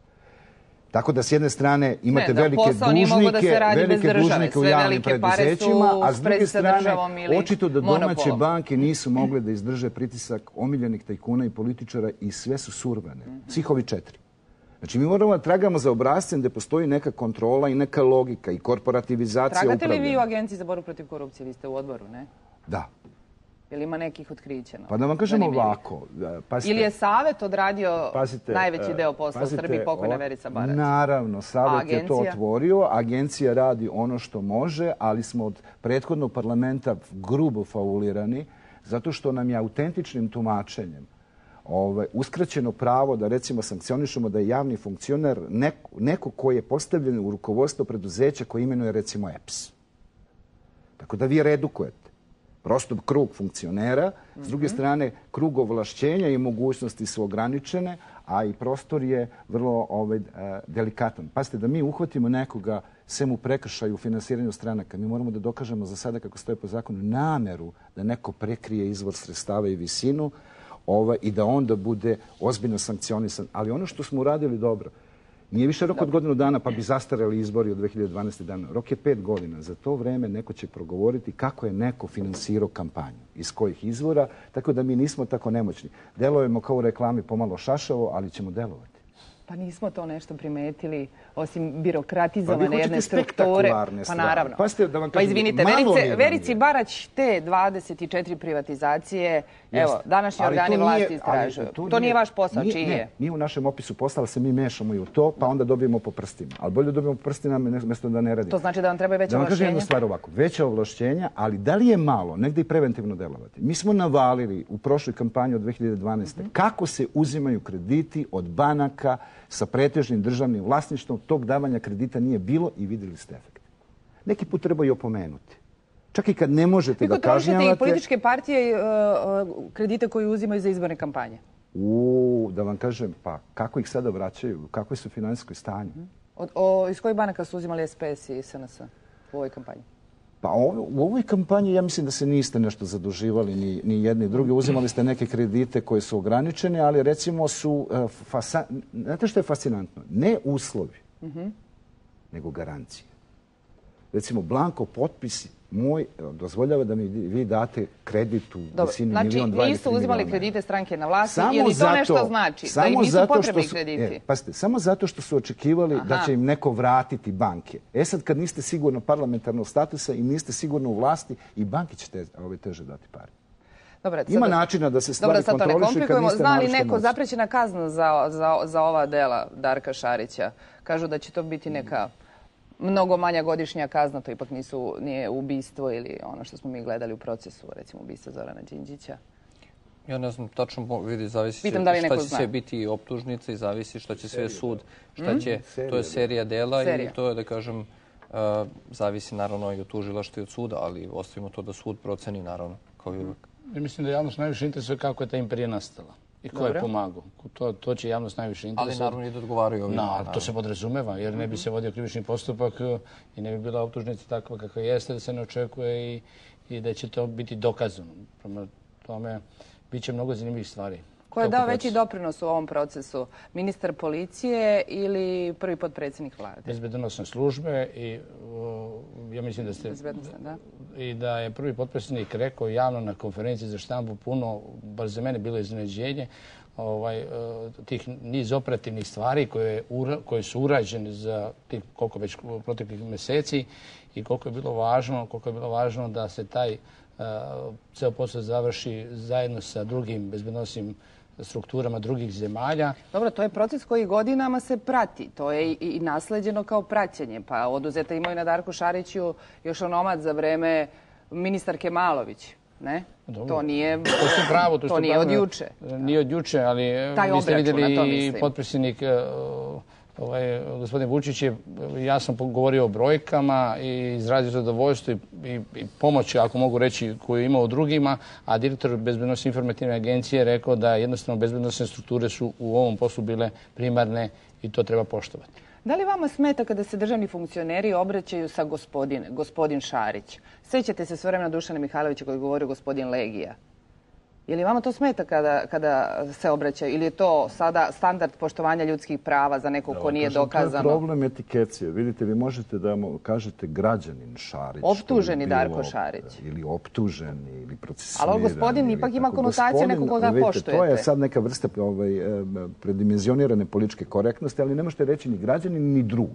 [SPEAKER 11] Tako da s jedne strane imate
[SPEAKER 2] ne,
[SPEAKER 11] velike dužnike,
[SPEAKER 2] da
[SPEAKER 11] velike dužnike u javnim preduzećima, a s druge strane
[SPEAKER 2] ili
[SPEAKER 11] očito da domaće
[SPEAKER 2] monopolom.
[SPEAKER 11] banke nisu mogle da izdrže pritisak omiljenih tajkuna i političara i sve su survane. Svih ovi četiri. Znači mi moramo da tragamo za obrascem gde postoji neka kontrola i neka logika i korporativizacija upravljanja.
[SPEAKER 2] Tragate li vi u Agenciji za borbu protiv korupcije? Vi ste u odboru, ne?
[SPEAKER 11] Da.
[SPEAKER 2] Ili ima nekih otkrića?
[SPEAKER 11] Pa da vam kažemo ovako.
[SPEAKER 2] Pasite, ili je Savet odradio pasite, najveći deo posla pasite, u Srbiji, pokojna Verica Barać?
[SPEAKER 11] Naravno, Savet je to otvorio. Agencija radi ono što može, ali smo od prethodnog parlamenta grubo faulirani zato što nam je autentičnim tumačenjem ovaj, uskraćeno pravo da recimo sankcionišemo da je javni funkcioner neko, neko koji je postavljen u rukovodstvo preduzeća koje imenuje recimo E P S. Tako da vi redukujete. Prosto krug funkcionera, s druge strane krug ovlašćenja i mogućnosti su ograničene, a i prostor je vrlo ovaj, delikatan. Pazite, da mi uhvatimo nekoga sem u prekršaju u finansiranju stranaka, mi moramo da dokažemo za sada kako stoje po zakonu nameru da neko prekrije izvor sredstava i visinu ovaj, i da onda bude ozbiljno sankcionisan. Ali ono što smo uradili dobro, nije više rok od godinu dana pa bi zastarali izbori od dve hiljade dvanaeste. dana. Rok je pet godina. Za to vreme neko će progovoriti kako je neko finansirao kampanju, iz kojih izvora, tako da mi nismo tako nemoćni. Delujemo kao u reklami pomalo šašavo, ali ćemo delovati.
[SPEAKER 2] Pa nismo to nešto primetili, osim birokratizovane pa jedne strukture. Pa naravno.
[SPEAKER 11] Pa, da vam kažem,
[SPEAKER 2] pa izvinite, Verice, Verici Barać te dvadeset četiri privatizacije, Jest. evo, današnji ali organi vlasti istražuju. To, to nije vaš posao, nije, čiji je?
[SPEAKER 11] Ne, nije u našem opisu posla, ali se mi mešamo i u to, pa onda dobijemo po prstima. Ali bolje dobijemo po prstima mjesto da ne radimo.
[SPEAKER 2] To znači da vam treba veća ovlašćenja? Da vam kažem jednu
[SPEAKER 11] stvar ovako, veća ovlašćenja, ali da li je malo, negdje i preventivno delovati? Mi smo navalili u prošloj kampanji od dve hiljade dvanaeste. Mm-hmm. kako se uzimaju krediti od banaka sa pretežnim državnim vlasništvom, tog davanja kredita nije bilo i vidjeli ste efekt. Neki put treba i opomenuti. Čak i kad ne možete da kažnjavate... Vi kontrolišete
[SPEAKER 2] i političke partije uh, kredite koje uzimaju za izborne kampanje?
[SPEAKER 11] U, da vam kažem, pa kako ih sada vraćaju? Kako su finansijsko stanje?
[SPEAKER 2] Od, o, iz kojih banaka su uzimali S P S i S N S u ovoj kampanji?
[SPEAKER 11] Pa u ovoj kampanji ja mislim da se niste nešto zaduživali ni, ni jedni i drugi. Uzimali ste neke kredite koje su ograničene, ali recimo su... Uh, fasa... Znate što je fascinantno? Ne uslovi, mm-hmm. nego garancije. Recimo, blanko potpis moj dozvoljava da mi vi date kredit u visini
[SPEAKER 2] znači,
[SPEAKER 11] milijon, dva ili tri miliona.
[SPEAKER 2] Znači, nisu uzimali kredite stranke na vlasti ili to nešto znači? Da im nisu potrebni
[SPEAKER 11] su,
[SPEAKER 2] krediti?
[SPEAKER 11] E, pasite, samo zato što su očekivali Aha. da će im neko vratiti banke. E sad, kad niste sigurno parlamentarnog statusa i niste sigurno u vlasti, i banki će te, ove teže dati pare.
[SPEAKER 2] Dobre,
[SPEAKER 11] Ima sad, načina da se stvari kontrolišu kad niste
[SPEAKER 2] Zna li neko zaprećena kazna za, za, za ova dela Darka Šarića? Kažu da će to biti neka... mnogo manja godišnja kazna, to ipak nisu, nije ubistvo ili ono što smo mi gledali u procesu, recimo ubistva Zorana Đinđića.
[SPEAKER 9] Ja ne znam, tačno vidi, zavisi će, da šta će sve biti optužnica i zavisi šta će sve sud, šta će, to je serija dela serija. I to je, da kažem, Zavisi naravno i od tužilaštva i od suda, ali ostavimo to da sud proceni naravno, kao i uvek.
[SPEAKER 10] Ja mislim da javnost najviše interesuje kako je ta imperija nastala i ko je pomagao. To, to će javnost najviše interesuje.
[SPEAKER 9] Ali naravno i da odgovaraju ovim.
[SPEAKER 10] No, to se podrazumeva, jer ne bi se vodio krivični postupak i ne bi bila optužnica takva kakva jeste, da se ne očekuje i, i da će to biti dokazano. Prema tome, bit će mnogo zanimljivih stvari.
[SPEAKER 2] Ko je dao veći doprinos u ovom procesu? Ministar policije ili prvi potpredsjednik vlade?
[SPEAKER 10] Bezbednosne službe i ja mislim da ste...
[SPEAKER 2] da.
[SPEAKER 10] I da je prvi potpredsjednik rekao javno na konferenciji za štampu puno, bar za mene bilo iznenađenje, ovaj, tih niz operativnih stvari koje, koje su urađene za tih koliko već proteklih mjeseci i koliko je bilo važno, koliko je bilo važno da se taj uh, ceo posao završi zajedno sa drugim bezbednosnim strukturama drugih zemalja.
[SPEAKER 2] Dobro, to je proces koji godinama se prati. To je i nasleđeno kao praćenje. Pa oduzeta imovina Darku Šariću još onomad za vreme ministarke Malović. Ne?
[SPEAKER 10] Dobro.
[SPEAKER 2] To nije,
[SPEAKER 10] to su pravo, to
[SPEAKER 2] to
[SPEAKER 10] su
[SPEAKER 2] nije
[SPEAKER 10] pravo,
[SPEAKER 2] od juče.
[SPEAKER 10] Nije od juče, ali
[SPEAKER 2] taj
[SPEAKER 10] vi ste vidjeli
[SPEAKER 2] i
[SPEAKER 10] potpredsjednik ovaj, gospodin Vučić je, ja sam govorio o brojkama i izrazio zadovoljstvo i, i, i pomoći, ako mogu reći, koju je imao drugima, a direktor Bezbednosne informativne agencije je rekao da jednostavno bezbednosne strukture su u ovom poslu bile primarne i to treba poštovati.
[SPEAKER 2] Da li vama smeta kada se državni funkcioneri obraćaju sa gospodine, gospodin Šarić? Sjećate se sve vremena Dušana Mihajlovića koji je govorio gospodin Legija. Je li vama to smeta kada, kada se obraćaju? Ili je to sada standard poštovanja ljudskih prava za nekog ko nije dokazano?
[SPEAKER 11] To je problem etikecije. Vidite, vi možete da mu kažete građanin Šarić.
[SPEAKER 2] Optuženi Darko Šarić.
[SPEAKER 11] Ili optuženi, ili procesuirani.
[SPEAKER 2] Ali gospodin ipak ima konotacije nekog koga poštujete.
[SPEAKER 11] To je sad neka vrsta ovaj, predimenzionirane političke korektnosti, ali ne možete reći ni građanin, ni drug.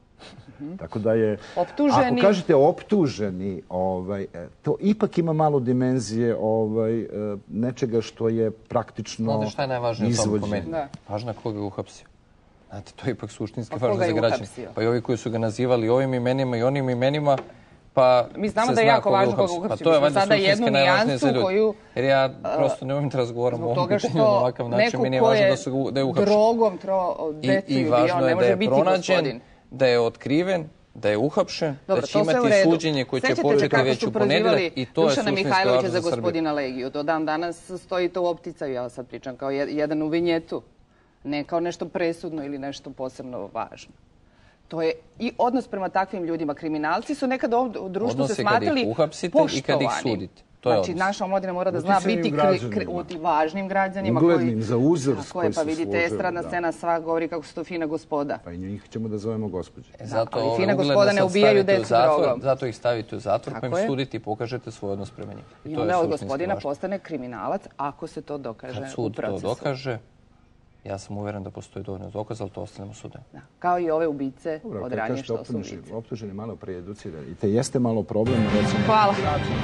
[SPEAKER 11] Tako da je,
[SPEAKER 2] optuženi...
[SPEAKER 11] ako kažete optuženi, ovaj, to ipak ima malo dimenzije ovaj, nečega što je praktično izvođenje.
[SPEAKER 9] Znate šta je najvažnije u tom pomenu? Važno koga je uhapsio. Znate, to je ipak suštinski važno za građane. Pa i ovi koji su ga nazivali ovim imenima i onim imenima, pa
[SPEAKER 2] mi znamo da je jako važno koga uhapsio.
[SPEAKER 9] Pa to je valjda
[SPEAKER 2] sada jednu nijansu koju...
[SPEAKER 9] Jer ja prosto ne umim da razgovaram o ovom pitanju na ovakav način. Meni je važno da je uhapšen.
[SPEAKER 2] Drogom tro decu i bio, ne može biti gospodin.
[SPEAKER 9] Da je otkriven, da je uhapšen, da će imati suđenje koje će početi već u ponedjeljak i to je suštinski važno za Srbiju.
[SPEAKER 2] za gospodina Legiju. Do dan danas stoji to u opticaju, ja sad pričam kao jedan u vinjetu, ne kao nešto presudno ili nešto posebno važno. To je i odnos prema takvim ljudima. Kriminalci su nekada u društvu se smatrali poštovani.
[SPEAKER 9] I kad ih sudite.
[SPEAKER 2] Znači, naša omladina mora da zna biti u važnim građanima.
[SPEAKER 11] Uglednim, za uzor.
[SPEAKER 2] Tako je, pa vidite, estradna scena sva govori kako su to fina gospoda.
[SPEAKER 11] Pa i njih ćemo da zovemo gospođe.
[SPEAKER 2] Ali fina gospoda ne ubijaju decu drogom.
[SPEAKER 9] Zato ih stavite u zatvor, pa im sudite i pokažete svoj odnos prema njih.
[SPEAKER 2] I onda od gospodina postane kriminalac ako se to dokaže u procesu.
[SPEAKER 9] Kad sud to dokaže, ja sam uveren da postoji dovoljno dokaza, ali to ostanemo sude.
[SPEAKER 2] Kao i ove ubice od ranije što su ubice.
[SPEAKER 11] Optuženi malo preeducirani. I te jeste malo problem.
[SPEAKER 2] Hvala.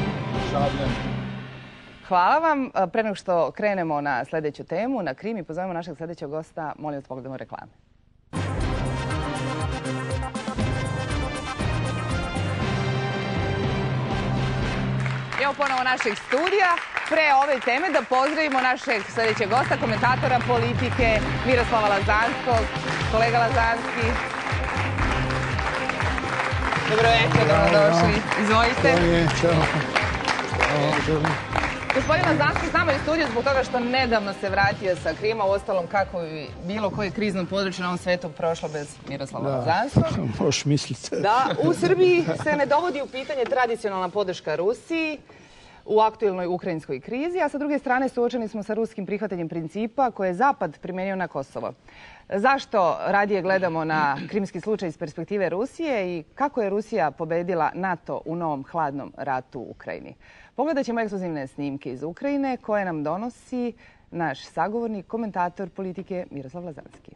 [SPEAKER 2] Hvala vam. Pre nego što krenemo na sljedeću temu, na Krim i pozovemo našeg sljedećeg gosta, molim vas pogledamo reklame. Evo ponovo našeg studija. Pre ove teme da pozdravimo našeg sljedećeg gosta, komentatora politike Miroslava Lazanskog. Kolega Lazanski. Dobro večer, dobrodošli. Izvolite. Gospodin Lazanski s nama je u studiju zbog toga što nedavno se vratio sa Krima, u ostalom kako bi bilo koje krizno područje na ovom svetu prošlo bez Miroslava Lazanskog.
[SPEAKER 13] Možeš misliti.
[SPEAKER 2] Da, u Srbiji se ne dovodi u pitanje tradicionalna podrška Rusiji u aktuelnoj ukrajinskoj krizi, a sa druge strane suočeni smo sa ruskim prihvatanjem principa koje je Zapad primenio na Kosovo. Zašto radije gledamo na krimski slučaj iz perspektive Rusije i kako je Rusija pobedila NATO u novom hladnom ratu u Ukrajini? Pogledat ćemo ekskluzivne snimke iz Ukrajine koje nam donosi naš sagovornik, komentator politike Miroslav Lazanski.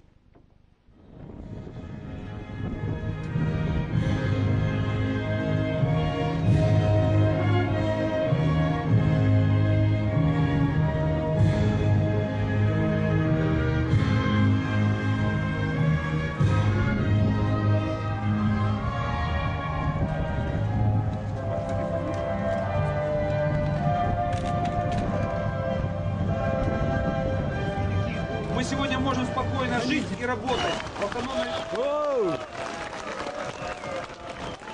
[SPEAKER 14] Сегодня можем спокойно жить и работать.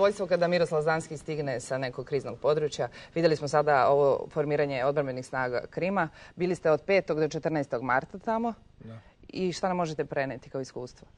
[SPEAKER 2] zadovoljstvo kada Miroslav Zdanski stigne sa nekog kriznog područja. Vidjeli smo sada ovo formiranje odbrambenih snaga Krima. Bili ste od petog do četrnaestog marta tamo. Da. I šta nam možete preneti kao iskustvo?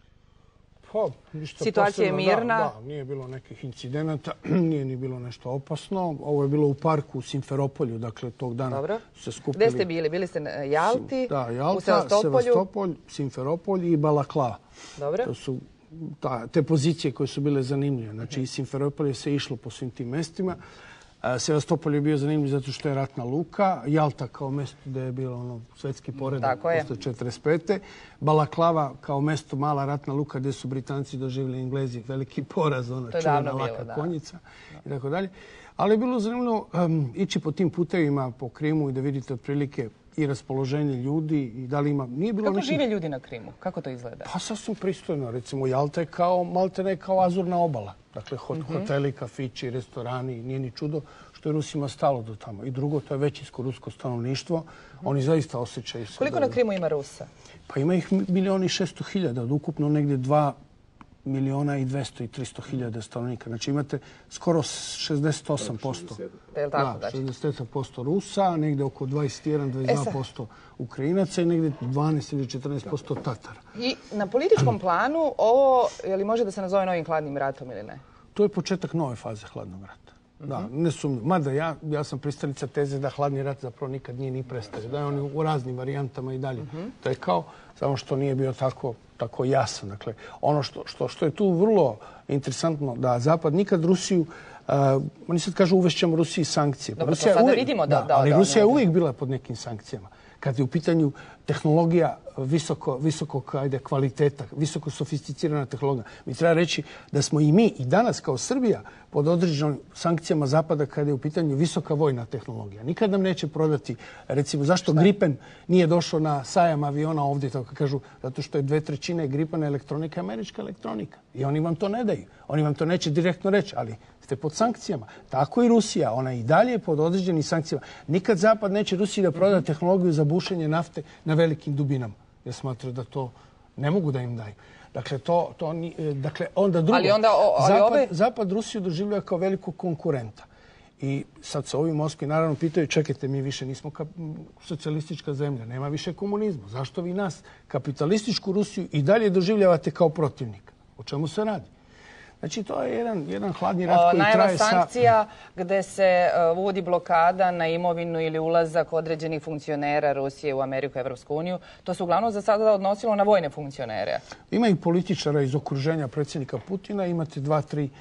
[SPEAKER 13] Pa, ništa
[SPEAKER 2] situacija je
[SPEAKER 13] posebno,
[SPEAKER 2] mirna.
[SPEAKER 13] Da, da, nije bilo nekih incidenata, nije ni bilo nešto opasno. Ovo je bilo u parku u Simferopolju, dakle tog dana
[SPEAKER 2] Dobro.
[SPEAKER 13] se skupili.
[SPEAKER 2] Gde ste bili? Bili ste na Jalti,
[SPEAKER 13] da, Jalta,
[SPEAKER 2] u Sevastopolju?
[SPEAKER 13] Sevastopolj, Simferopolj i Balakla.
[SPEAKER 2] Dobro.
[SPEAKER 13] To su ta, te pozicije koje su bile zanimljive. Znači, iz Simferopolja se išlo po svim tim mestima. Sevastopolj je bio zanimljiv zato što je ratna luka. Jalta kao mesto gde je bilo ono svetski poredak posle četrdeset pete. Balaklava kao mesto, mala ratna luka gde su Britanci doživjeli Englezi veliki poraz, ona čuvena laka bilo, konjica i tako dalje. Ali je bilo zanimljivo um, ići po tim putevima po Krimu i da vidite otprilike i raspoloženje ljudi i da li ima... Nije bilo
[SPEAKER 2] Kako
[SPEAKER 13] nekih...
[SPEAKER 2] žive ljudi na Krimu? Kako to izgleda?
[SPEAKER 13] Pa sasvim pristojno. Recimo, Jalta je kao, maltene kao azurna obala. Dakle, hot, mm-hmm. hoteli, kafići, restorani, nije ni čudo što je Rusima stalo do tamo. I drugo, to je većinsko rusko stanovništvo. Mm-hmm. Oni zaista osjećaju se...
[SPEAKER 2] Koliko
[SPEAKER 13] da...
[SPEAKER 2] na Krimu ima Rusa?
[SPEAKER 13] Pa ima ih milioni šesto hiljada, od ukupno negdje dva miliona i dvesta i trista hiljada stanovnika. Znači imate skoro šezdeset osam posto. Da, šezdeset sedam posto Rusa, negdje oko dvadeset jedan do dvadeset dva posto Ukrajinaca i negdje dvanaest ili četrnaest posto Tatara.
[SPEAKER 2] I na političkom planu ovo, je li može da se nazove novim hladnim ratom ili ne?
[SPEAKER 13] To je početak nove faze hladnog rata. Da, ne sumnju. Mada ja, ja sam pristanica teze da hladni rat zapravo nikad nije ni prestao. Da je on u raznim varijantama i dalje tekao, samo što nije bio tako, tako jasan. Dakle, ono što, što, što je tu vrlo interesantno, da Zapad nikad Rusiju, uh, oni sad kažu uvešćemo Rusiji sankcije.
[SPEAKER 2] Dobro, Rusija to sada uvijek, vidimo da...
[SPEAKER 13] da, da ali da, Rusija je uvijek bila pod nekim sankcijama. Kad je u pitanju tehnologija visoko, visokog ajde, kvaliteta, visoko sofisticirana tehnologija. Mi treba reći da smo i mi i danas kao Srbija pod određenim sankcijama Zapada kada je u pitanju visoka vojna tehnologija. Nikad nam neće prodati, recimo, zašto Šta? Gripen nije došao na sajam aviona ovdje, tako kažu, zato što je dve trećine Gripena elektronika, američka elektronika. I oni vam to ne daju. Oni vam to neće direktno reći, ali ste pod sankcijama. Tako i Rusija, ona i dalje je pod određenim sankcijama. Nikad Zapad neće Rusiji da proda tehnologiju za bušenje nafte na velikim dubinama. Ja smatram da to ne mogu da im daju. Dakle, to, to ni, dakle, onda drugo.
[SPEAKER 2] Ali onda, o, ali
[SPEAKER 13] Zapad,
[SPEAKER 2] ove...
[SPEAKER 13] Zapad Rusiju doživljava kao velikog konkurenta. I sad se ovi u Moskvi naravno pitaju, čekajte, mi više nismo kap, socijalistička zemlja, nema više komunizma. Zašto vi nas, kapitalističku Rusiju, i dalje doživljavate kao protivnika? O čemu se radi? Znači, to je jedan, jedan hladni rat koji
[SPEAKER 2] Najava
[SPEAKER 13] traje sa...
[SPEAKER 2] sankcija gde se uh, uvodi blokada na imovinu ili ulazak određenih funkcionera Rusije u Ameriku i Evropsku uniju. To se uglavnom za sada odnosilo na vojne funkcionere.
[SPEAKER 13] Ima i političara iz okruženja predsjednika Putina. Imate dva, tri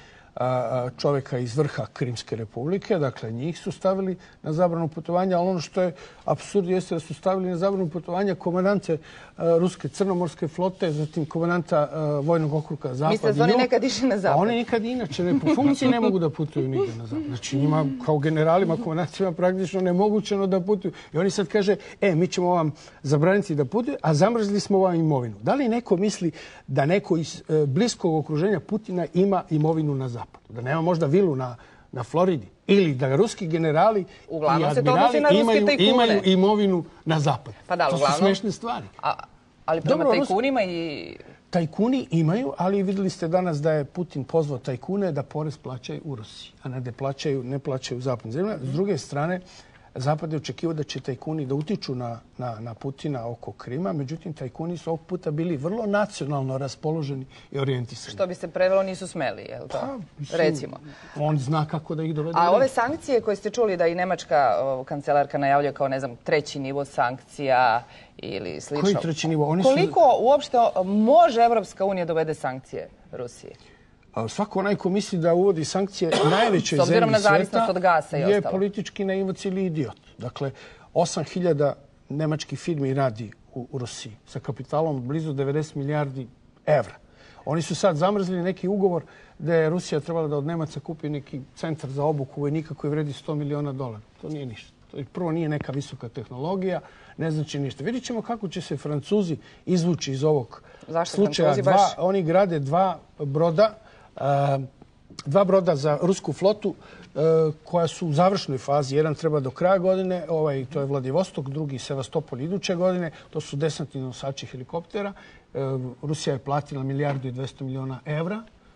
[SPEAKER 13] čovjeka iz vrha Krimske republike. Dakle, njih su stavili na zabranu putovanja, ali ono što je apsurd jeste da su stavili na zabranu putovanja komandante Ruske crnomorske flote, zatim komandanta Vojnog okruga Zapad.
[SPEAKER 2] Mislite da oni nekad išli na zapad?
[SPEAKER 13] Oni nikad inače ne, po funkciji ne mogu da putuju nigde na zapad. Znači, njima kao generalima, komandantima praktično nemogućeno da putuju. I oni sad kaže, e, mi ćemo vam zabraniti da putuju, a zamrzli smo vam imovinu. Da li neko misli da neko iz e, bliskog okruženja Putina ima imovinu na zapadu? Da nema možda vilu na, na Floridi? Ili da ruski generali
[SPEAKER 2] uglavnom
[SPEAKER 13] i admirali
[SPEAKER 2] na
[SPEAKER 13] imaju, imaju imovinu na zapadu?
[SPEAKER 2] Pa da,
[SPEAKER 13] to
[SPEAKER 2] uglavnom,
[SPEAKER 13] su smešne stvari.
[SPEAKER 2] A, ali prema Dobro, tajkunima i...
[SPEAKER 13] Tajkuni imaju, ali vidjeli ste danas da je Putin pozvao tajkune da porez plaćaju u Rusiji, a ne da plaćaju, ne plaćaju u zapadnim zemljama. S druge strane, Zapad je očekivao da će tajkuni da utiču na, na, na Putina oko Krima, međutim tajkuni su ovog puta bili vrlo nacionalno raspoloženi i orijentisani.
[SPEAKER 2] Što bi se prevelo nisu smeli, je li to?
[SPEAKER 13] Pa, mislim,
[SPEAKER 2] recimo.
[SPEAKER 13] On zna kako da ih dovede.
[SPEAKER 2] A ove sankcije koje ste čuli da i nemačka o, kancelarka najavlja kao, ne znam, treći nivo sankcija ili slično.
[SPEAKER 13] Koji treći nivo? Oni
[SPEAKER 2] Koliko
[SPEAKER 13] su...
[SPEAKER 2] uopšte može Evropska unija dovede sankcije Rusiji?
[SPEAKER 13] Svako onaj ko misli da uvodi sankcije najvećoj
[SPEAKER 2] zemlji
[SPEAKER 13] svijeta
[SPEAKER 2] na zavisnost od gasa i
[SPEAKER 13] je
[SPEAKER 2] ostalo.
[SPEAKER 13] politički naivac ili idiot. Dakle, osam hiljada nemačkih firmi radi u, u Rusiji sa kapitalom blizu devedeset milijardi evra. Oni su sad zamrzli neki ugovor da je Rusija trebala da od Nemaca kupi neki centar za obuku vojnika koji vredi sto miliona dolara. To nije ništa. To prvo nije neka visoka tehnologija, ne znači ništa. Vidjet ćemo kako će se Francuzi izvući iz ovog
[SPEAKER 2] Zašto
[SPEAKER 13] slučaja. Dva,
[SPEAKER 2] baš...
[SPEAKER 13] Oni grade dva broda, dva broda za rusku flotu koja su u završnoj fazi. Jedan treba do kraja godine, ovaj, to je Vladivostok, drugi Sevastopol iduće godine. To su desantni nosači helikoptera. Rusija je platila milijardu i dvesta miliona evra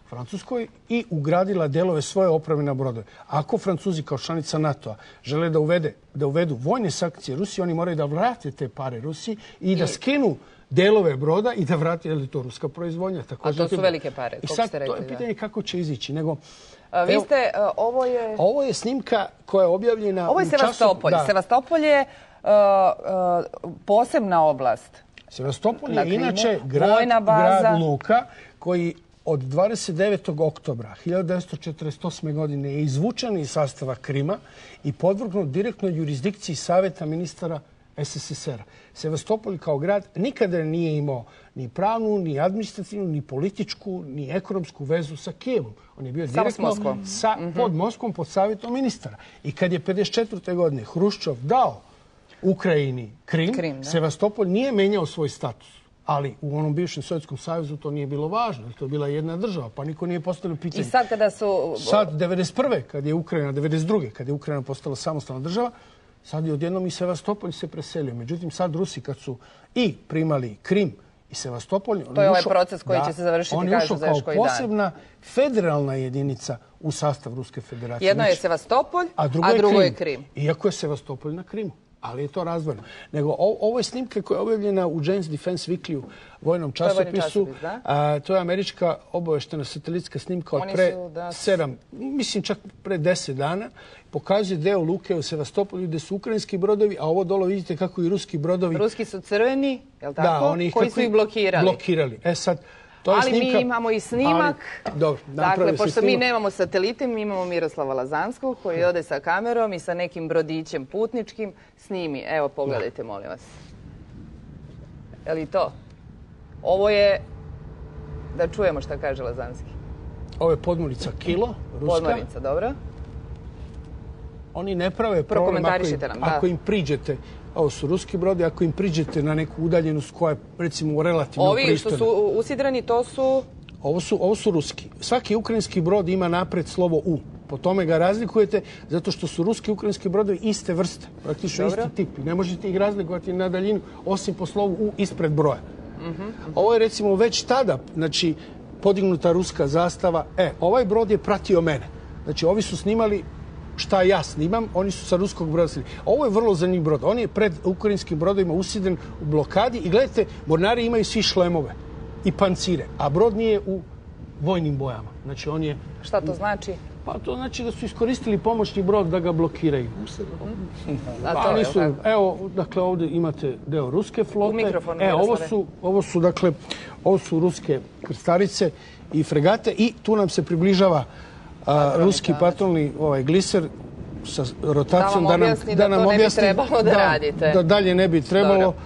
[SPEAKER 13] Francuskoj i ugradila delove svoje opreme na brodove. Ako Francuzi kao članica NATO-a žele da, uvede, da uvedu vojne sankcije Rusiji, oni moraju da vrate te pare Rusiji i da skinu delove broda i da vrati, je li to ruska proizvodnja?
[SPEAKER 2] A to su velike pare,
[SPEAKER 13] koliko ste rekli. I sad, to je pitanje kako će izići. Nego,
[SPEAKER 2] a, vi ste, a, ovo je...
[SPEAKER 13] Ovo je snimka koja je objavljena...
[SPEAKER 2] Ovo je Sevastopolj. Da. Sevastopolj je a, a, posebna oblast.
[SPEAKER 13] Sevastopolj je inače grad, grad luka koji od dvadeset devetog oktobra hiljadu devetsto četrdeset osme. godine je izvučen iz sastava Krima i podvrgnut direktnoj jurisdikciji Saveta ministara S S S R. Sevastopolj kao grad nikada nije imao ni pravnu, ni administrativnu, ni političku, ni ekonomsku vezu sa Kijevom. On je bio direktno sa, pod Moskvom, pod Savjetom ministara. I kad je pedeset četvrte. godine Hruščov dao Ukrajini Krim, Krim Sevastopolj nije menjao svoj status. Ali u onom bivšem Sovjetskom savezu to nije bilo važno. To je bila jedna država, pa niko nije postavio pitanje.
[SPEAKER 2] I sad kada su...
[SPEAKER 13] Sad, devedeset prve. kad je Ukrajina, devedeset druge. kad je Ukrajina postala samostalna država, sad je odjednom i Sevastopolj se preselio. Međutim, sad Rusi kad su i primali Krim i Sevastopolj...
[SPEAKER 2] To je ovaj proces koji će se završiti, kažu, za još koji dan.
[SPEAKER 13] On je ušao kao posebna federalna jedinica u sastav Ruske federacije.
[SPEAKER 2] Jedno je Sevastopolj, a drugo, a drugo je Krim.
[SPEAKER 13] Iako je Sevastopolj na Krimu. Ali je to razdvojeno. Nego, ovo je snimka koja je objavljena u Jane's Defense Weekly, vojnom časopisu. A, to je američka obaveštena satelitska snimka od pre sedam, mislim čak pre deset dana. Pokazuje deo luke u Sevastopolju gde su ukrajinski brodovi, a ovo dole vidite kako i ruski brodovi...
[SPEAKER 2] Ruski su crveni, je li tako? Da, oni koji su ih blokirali.
[SPEAKER 13] Blokirali. E sad,
[SPEAKER 2] ali snimka, mi imamo i snimak. Ali, dobro, dakle, pošto mi nemamo satelite, mi imamo Miroslava Lazanskog koji ode sa kamerom i sa nekim brodićem putničkim snimi. Evo, pogledajte, da. Molim vas. Je li to? Ovo je, da čujemo šta kaže Lazanski.
[SPEAKER 13] Ovo je podmornica Kilo, ruska.
[SPEAKER 2] Podmornica, dobro.
[SPEAKER 13] Oni ne prave problem ako im, nam, ako im priđete. Ovo su ruski brodi, ako im priđete na neku udaljenost koja je, recimo, relativno
[SPEAKER 2] Ovi
[SPEAKER 13] pristojna.
[SPEAKER 2] Ovi što su usidrani, to su...
[SPEAKER 13] Ovo su, ovo su ruski. Svaki ukrajinski brod ima napred slovo U. Po tome ga razlikujete, zato što su ruski i ukrajinski brodovi iste vrste. Praktično isti tipi. Ne možete ih razlikovati na daljinu, osim po slovu U ispred broja. Uh -huh, uh -huh. Ovo je, recimo, već tada, znači, podignuta ruska zastava. E, ovaj brod je pratio mene. Znači, ovi su snimali šta ja snimam, oni su sa ruskog broda snimali. Ovo je vrlo zanimljiv brod. On je pred ukrajinskim brodovima usidren u blokadi i gledajte, mornari imaju svi šlemove i pancire, a brod nije u vojnim bojama. Znači, on je...
[SPEAKER 2] Šta to znači?
[SPEAKER 13] Pa to znači da su iskoristili pomoćni brod da ga blokiraju.
[SPEAKER 2] A to
[SPEAKER 13] je, nisu, evo, dakle, ovdje imate deo ruske flote.
[SPEAKER 2] U mikrofonu.
[SPEAKER 13] E, ovo su, ovo su, dakle, ovo su ruske krstarice i fregate i tu nam se približava a, ruski patrolni ovaj, gliser sa rotacijom
[SPEAKER 2] da nam objasni da, da, nam objasni, da, da, da radite.
[SPEAKER 13] Da dalje ne bi trebalo Dobro.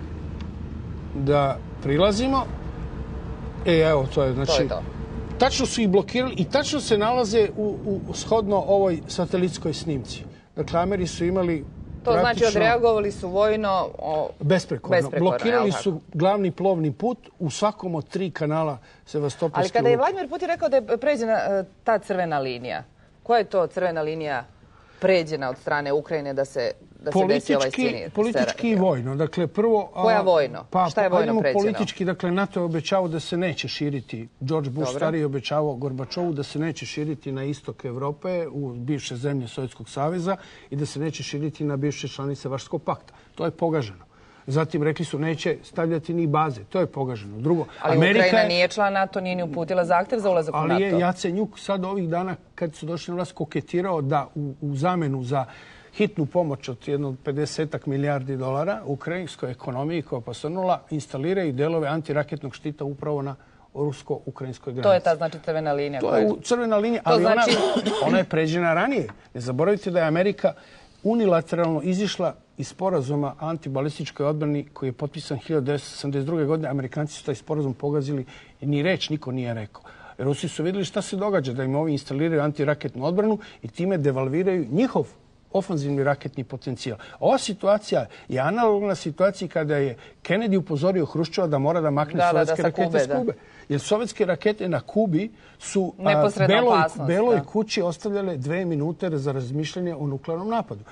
[SPEAKER 13] da prilazimo. E, evo, to je, znači...
[SPEAKER 2] To je to.
[SPEAKER 13] Tačno su ih blokirali i tačno se nalaze u, u shodno ovoj satelitskoj snimci. Dakle, Ameri su imali
[SPEAKER 2] To znači odreagovali su vojno... O...
[SPEAKER 13] Besprekorno. Besprekorno. Blokirali su glavni plovni put u svakom od tri kanala Sevastopolske
[SPEAKER 2] Ali kada je Vladimir Putin rekao da je pređena ta crvena linija, koja je to crvena linija pređena od strane Ukrajine da se... Da se desi ovaj sceni,
[SPEAKER 13] politički i vojno. Dakle, prvo...
[SPEAKER 2] Koja vojno?
[SPEAKER 13] Pa,
[SPEAKER 2] Šta je vojno pređeno?
[SPEAKER 13] Politički, dakle, NATO je obećao da se neće širiti. George Bush
[SPEAKER 2] Dobro.
[SPEAKER 13] stari je obećavao Gorbačovu da se neće širiti na istok Evrope, u bivše zemlje Sovjetskog saveza i da se neće širiti na bivše članice Varšavskog pakta. To je pogaženo. Zatim rekli su neće stavljati ni baze. To je pogaženo. Drugo,
[SPEAKER 2] ali Amerika Ukrajina je... nije član NATO, nije ni uputila zahtev za ulazak u NATO.
[SPEAKER 13] Ali je Jacenjuk sad ovih dana, kad su došli na vlast, koketirao da u, u zamenu za hitnu pomoć od jedno pedesetak milijardi dolara ukrajinskoj ekonomiji koja posrnula, instaliraju delove antiraketnog štita upravo na rusko-ukrajinskoj granici.
[SPEAKER 2] To je ta znači crvena linija.
[SPEAKER 13] To je crvena linija, ali znači... ona, ona je pređena ranije. Ne zaboravite da je Amerika unilateralno izišla iz sporazuma antibalističkoj odbrani koji je potpisan hiljadu devetsto osamdeset druge. godine. Amerikanci su taj sporazum pogazili i ni reč niko nije rekao. Rusi su vidjeli šta se događa, da im ovi instaliraju antiraketnu odbranu i time devalviraju njihov ofanzivni raketni potencijal. Ova situacija je analogna situaciji kada je Kennedy upozorio Hruščova da mora da makne
[SPEAKER 2] da,
[SPEAKER 13] sovjetske
[SPEAKER 2] da, da,
[SPEAKER 13] rakete s Kube. Jer sovjetske rakete na Kubi su a, beloj,
[SPEAKER 2] opasnost,
[SPEAKER 13] beloj
[SPEAKER 2] da.
[SPEAKER 13] kući ostavljale dve minute za razmišljanje o nuklearnom napadu.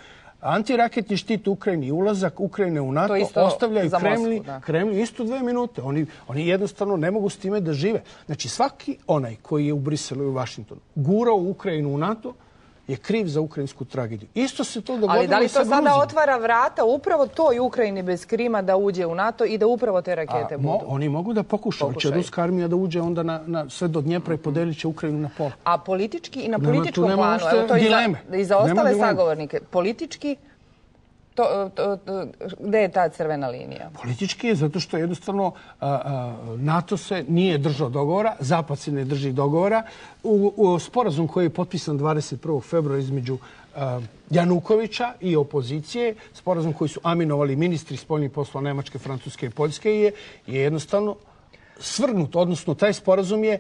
[SPEAKER 13] Antiraketni štit Ukrajini i ulazak Ukrajine u NATO ostavljaju Kremlji, Kremlji isto dve minute. Oni, oni jednostavno ne mogu s time da žive. Znači svaki onaj koji je u Briselu i u Vašingtonu gurao Ukrajinu u NATO je kriv za ukrajinsku tragediju. Isto se to dogodilo i sa Gruzijom.
[SPEAKER 2] Ali da li to sada otvara vrata upravo toj Ukrajini bez Krima da uđe u NATO i da upravo te rakete budu?
[SPEAKER 13] Oni mogu da pokušaju. Će ruska armija da uđe onda na, sve do Dnjepra i podelit će Ukrajinu na pola.
[SPEAKER 2] A politički i na političkom planu, evo to i za ostale sagovornike, politički To, to, to, gde je ta crvena linija?
[SPEAKER 13] Politički je zato što jednostavno NATO se nije držao dogovora, Zapad se ne drži dogovora. U, u sporazum koji je potpisan dvadeset prvog februara između Janukovića i opozicije, sporazum koji su aminovali ministri spoljnih poslova Nemačke, Francuske i Poljske je, je jednostavno svrgnut, odnosno taj sporazum je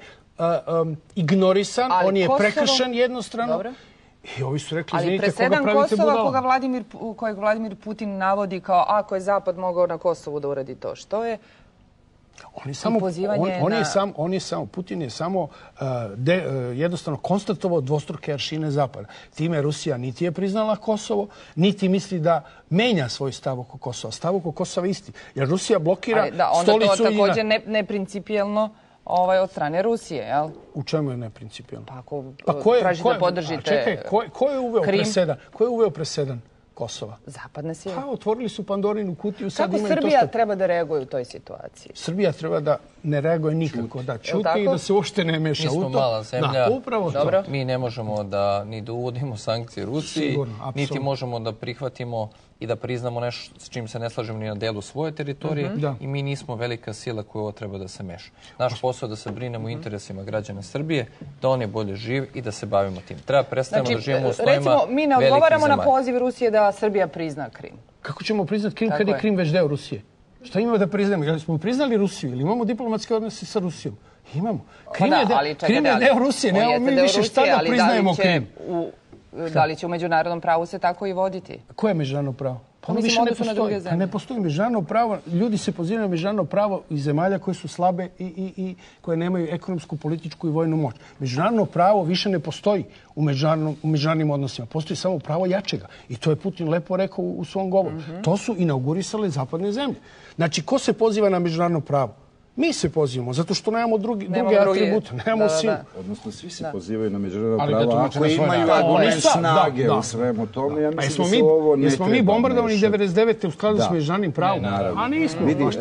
[SPEAKER 13] ignorisan, on je prekršen jednostrano. Dobro. I ovi su rekli, izvinite, koga pravite budala?
[SPEAKER 2] Koga Vladimir, kojeg Vladimir Putin navodi kao ako je Zapad mogao na Kosovu da uradi to. Što je
[SPEAKER 13] on je samo, on, on je sam, on je samo, Putin je samo uh, de, uh, jednostavno konstatovao dvostruke aršine Zapada. Time Rusija niti je priznala Kosovo, niti misli da menja svoj stav oko Kosova. Stav oko Kosova isti. Jer Rusija blokira
[SPEAKER 2] ali, da,
[SPEAKER 13] stolicu...
[SPEAKER 2] Onda to također ne, neprincipijelno ovaj, od strane Rusije, jel?
[SPEAKER 13] U čemu je neprincipijelno?
[SPEAKER 2] Pa ako pa ko je, tražite ko je, podržite
[SPEAKER 13] čekaj, ko, ko je uveo
[SPEAKER 2] Krim?
[SPEAKER 13] presedan? Ko je uveo presedan Kosova?
[SPEAKER 2] Zapadne sile.
[SPEAKER 13] Pa, otvorili su Pandorinu kutiju. Sad
[SPEAKER 2] kako Srbija to što... treba da reaguje u toj situaciji?
[SPEAKER 13] Srbija treba da ne reaguje nikako, da čuti i da se uopšte ne meša u to.
[SPEAKER 9] Mi smo mala zemlja,
[SPEAKER 13] da, upravo
[SPEAKER 9] Dobro. To. Mi ne možemo da ni da uvodimo sankcije Rusiji, sigurno, niti možemo da prihvatimo i da priznamo nešto s čim se ne slažemo ni na delu svoje teritorije uh -huh. i mi nismo velika sila koja ovo treba da se meša. Naš posao je da se brinemo uh -huh. interesima građana Srbije, da oni bolje žive i da se bavimo tim. Treba prestavimo znači, da živimo u uslovima velikih zemalja.
[SPEAKER 2] Recimo, mi ne odgovaramo na poziv Rusije da Srbija prizna Krim.
[SPEAKER 13] Kako ćemo priznati Krim kad je Krim već deo Rusije? Šta imamo da priznamo? Jel smo priznali Rusiju ili imamo diplomatske odnose sa Rusijom? Imamo. Krim je, de, ali, Krim je deo Rusije, nemamo mi više šta da priznajemo Krim.
[SPEAKER 2] U, da li će u međunarodnom pravu se tako i voditi?
[SPEAKER 13] Koje je međunarodno pravo? Pa ono više ne postoji. Pa ne postoji međunarodno pravo. Ljudi se pozivaju na međunarodno pravo iz zemalja koje su slabe i, i, i koje nemaju ekonomsku, političku i vojnu moć. Međunarodno pravo više ne postoji u, međunarodnom, u međunarodnim odnosima. Postoji samo pravo jačega. I to je Putin lepo rekao u, u svom govoru. Mm -hmm. To su inaugurisale zapadne zemlje. Znači, ko se poziva na međunarodno pravo? Mi se pozivamo, zato što nemamo drugi, druge atribute, nemamo silu.
[SPEAKER 11] Odnosno, svi se pozivaju na međunarodno pravo, ako imaju argument snage u svemu tome. Ja mislim da se ovo ne treba.
[SPEAKER 13] Jesmo mi bombardovani devedeset devete u skladu s međunarodnim pravom? A nismo.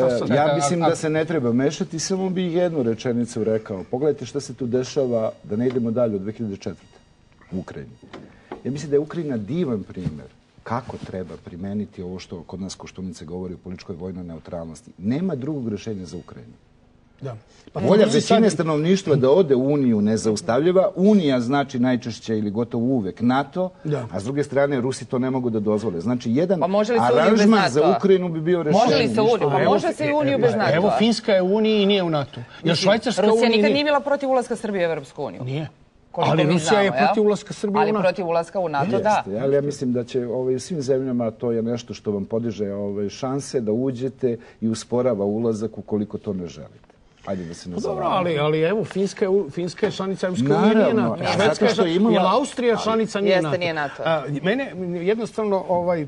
[SPEAKER 11] Ja mislim da se ne treba mešati, samo bih jednu rečenicu rekao. Pogledajte šta se tu dešava, da ne idemo dalje od dve hiljade četvrte u Ukrajini. Ja mislim da je Ukrajina divan primjer kako treba primeniti ovo što kod nas Koštunica govori o političkoj vojnoj neutralnosti. Nema drugog rješenja za Ukrajinu.
[SPEAKER 13] Da.
[SPEAKER 11] Pa volja većine stanovništva da ode u Uniju nezaustavljiva. Unija znači najčešće ili gotovo uvek NATO, da. A s druge strane Rusi to ne mogu da dozvole. Znači jedan
[SPEAKER 2] pa
[SPEAKER 11] aranžman za Ukrajinu bi bio rešenje.
[SPEAKER 2] Može li se Uniju? Pa može se i Uniju bez NATO.
[SPEAKER 13] Evo Finska je u Uniji i nije u NATO. Jer Švajcarska
[SPEAKER 2] Rusija
[SPEAKER 13] nikad
[SPEAKER 2] nije bila protiv ulaska Srbije u Evropsku uniju.
[SPEAKER 13] Nije. Ali Rusija je protiv ulaska Srbije u NATO.
[SPEAKER 2] Ali protiv ulaska u NATO, da.
[SPEAKER 11] Ali ja mislim da će ovaj, svim zemljama to je nešto što vam podiže ovaj, šanse da uđete i usporava ulazak ukoliko to ne želite. Ajde da se ne
[SPEAKER 13] Dobro, ali, ali evo, Finska je, Finska je članica Evropske unije, nije NATO. Švedska je članica, imala... Austrija članica nije NATO.
[SPEAKER 2] Jeste, nije NATO.
[SPEAKER 13] A, mene jednostavno ovaj,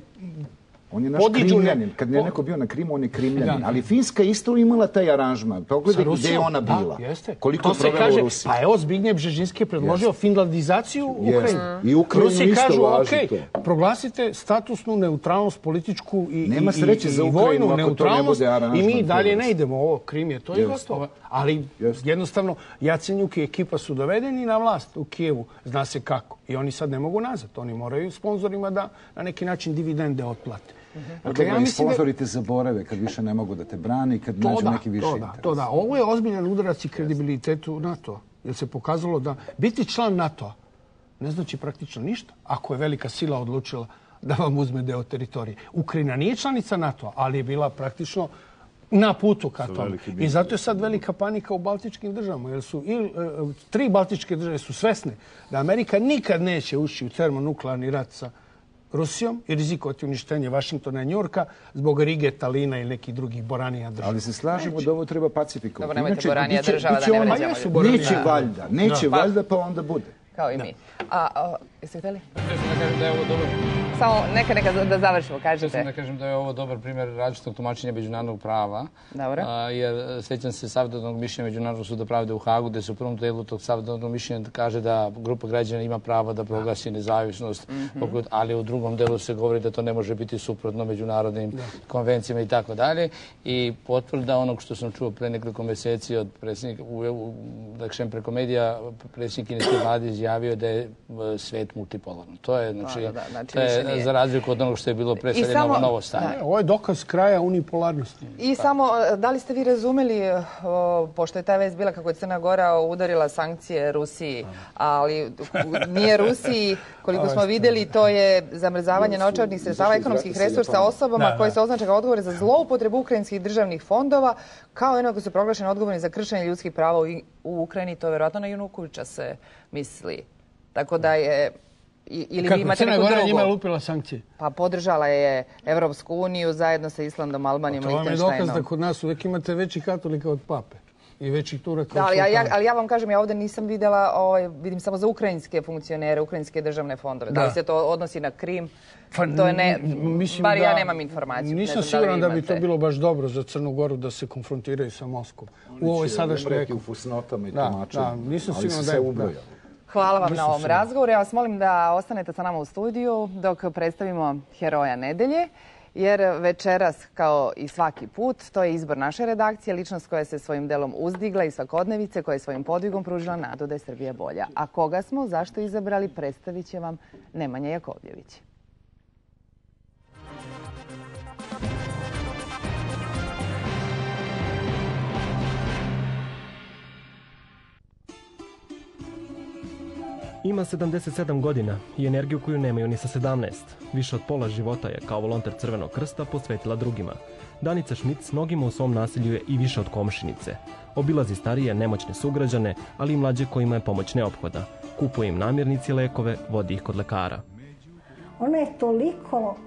[SPEAKER 11] on je naš Krimljanin. Kad je neko bio na Krimu, on je Krimljanin. Ali Finska isto imala taj aranžman. Pogledaj gdje je ona bila. Koliko je provela u Rusiji.
[SPEAKER 13] Pa evo, Zbigniew Bžežinski je predložio finlandizaciju Ukrajine.
[SPEAKER 11] I Ukrajinu isto važi
[SPEAKER 13] to. Proglasite statusnu neutralnost političku i,
[SPEAKER 11] nema sreće za Ukrajinu ako to ne bude aranžman.
[SPEAKER 13] I mi dalje ne idemo. Ovo Krim je to i gotovo. Ali jednostavno, Jacenjuk i ekipa su dovedeni na vlast u Kijevu. Zna se kako. I oni sad ne mogu nazad. Oni moraju sponzorima da na neki način dividende otplate.
[SPEAKER 11] Dakle, ja i sponzori te zaborave kad više ne mogu da te brani, kad nađu neki viši interes.
[SPEAKER 13] To da, ovo je ozbiljan udarac i kredibilitetu NATO-a. Jer se pokazalo da biti član NATO-a ne znači praktično ništa ako je velika sila odlučila da vam uzme deo teritorije. Ukrajina nije članica NATO-a, ali je bila praktično na putu ka tome. I zato je sad velika panika u baltičkim državama. Jer su i, tri baltičke države su svesne da Amerika nikad neće ući u termonuklearni rat sa Rusijom i rizikovati uništenje Vašingtona i Njurka zbog Rige, Talina ili nekih drugih boranija država.
[SPEAKER 11] Ali se slažemo da ovo treba pacifikovati.
[SPEAKER 2] Dobro, nemojte boranija država da ne vređamo.
[SPEAKER 11] Neće valjda, neće valjda pa onda bude.
[SPEAKER 2] Kao i mi. A, a Jeste htjeli?
[SPEAKER 10] Htio sam da kažem da je ovo dobar...
[SPEAKER 2] Samo neka, neka da završimo, kažete.
[SPEAKER 10] Htio sam da kažem da je ovo dobar primjer različitog tumačenja međunarodnog prava.
[SPEAKER 2] Dobro.
[SPEAKER 10] Jer sjećam se savjetodavnog mišljenja Međunarodnog suda pravde u Hagu, gdje se u prvom delu tog savjetodavnog mišljenja kaže da grupa građana ima pravo da proglasi nezavisnost, ali u drugom delu se govori da to ne može biti suprotno međunarodnim konvencijama i tako dalje. I potvrda onog što sam čuo pre nekoliko mjeseci od predsjednika, dakle preko medija, predsjednik kineske vlade izjavio da je svet multipolarno. To je, znači, to je za razliku od onog što je bilo predstavljeno novo stanje.
[SPEAKER 13] Ovo je dokaz kraja unipolarnosti.
[SPEAKER 2] I samo, da li ste vi razumeli, pošto je ta vest bila kako je Crna Gora udarila sankcije Rusiji, ali nije Rusiji, koliko smo vidjeli, to je zamrzavanje novčanih sredstava ekonomskih resursa osobama koje se označe kao odgovore za zloupotrebu ukrajinskih državnih fondova, kao jedno koji su proglašeni odgovorni za kršenje ljudskih prava u Ukrajini. To vjerojatno na Janukovića se misli. Tako da je... Ili
[SPEAKER 13] kako Crna Gora njima lupila sankcije?
[SPEAKER 2] Pa podržala je Evropsku uniju zajedno sa Islandom, Albanijom, Lihtenštajnom.
[SPEAKER 13] To vam je dokaz da kod nas uvijek imate veći katolika od pape i većih Turaka od
[SPEAKER 2] sultana. Ali ja vam kažem, ja ovdje nisam vidjela, vidim samo za ukrajinske funkcionere, ukrajinske državne fondove. Da li se to odnosi na Krim? To je ne, bar ja nemam informaciju.
[SPEAKER 13] Nisam siguran da bi to bilo baš dobro za Crnu Goru da se konfrontiraju sa Moskvom. U ovoj sadašnjoj
[SPEAKER 11] u fusnotama i tumačenju.
[SPEAKER 13] Nisam siguran da je...
[SPEAKER 2] Hvala vam na ovom razgovoru. Ja vas molim da ostanete sa nama u studiju dok predstavimo heroja nedelje, jer večeras, kao i svaki put, to je izbor naše redakcije, ličnost koja se svojim delom uzdigla i svakodnevice, koja je svojim podvigom pružila nadu da je Srbija bolja. A koga smo, zašto izabrali, predstavit će vam Nemanja Jakovljević.
[SPEAKER 14] Ima sedamdeset sedam godina i energiju koju nemaju ni sa sedamnaest. Više od pola života je kao volonter Crvenog krsta posvetila drugima. Danica Šmic mnogima u svom naselju je i više od komšinice. Obilazi starije, nemoćne sugrađane, ali i mlađe kojima je pomoć neophodna. Kupuje im namirnice i lekove, vodi ih kod lekara.
[SPEAKER 15] Ona je toliko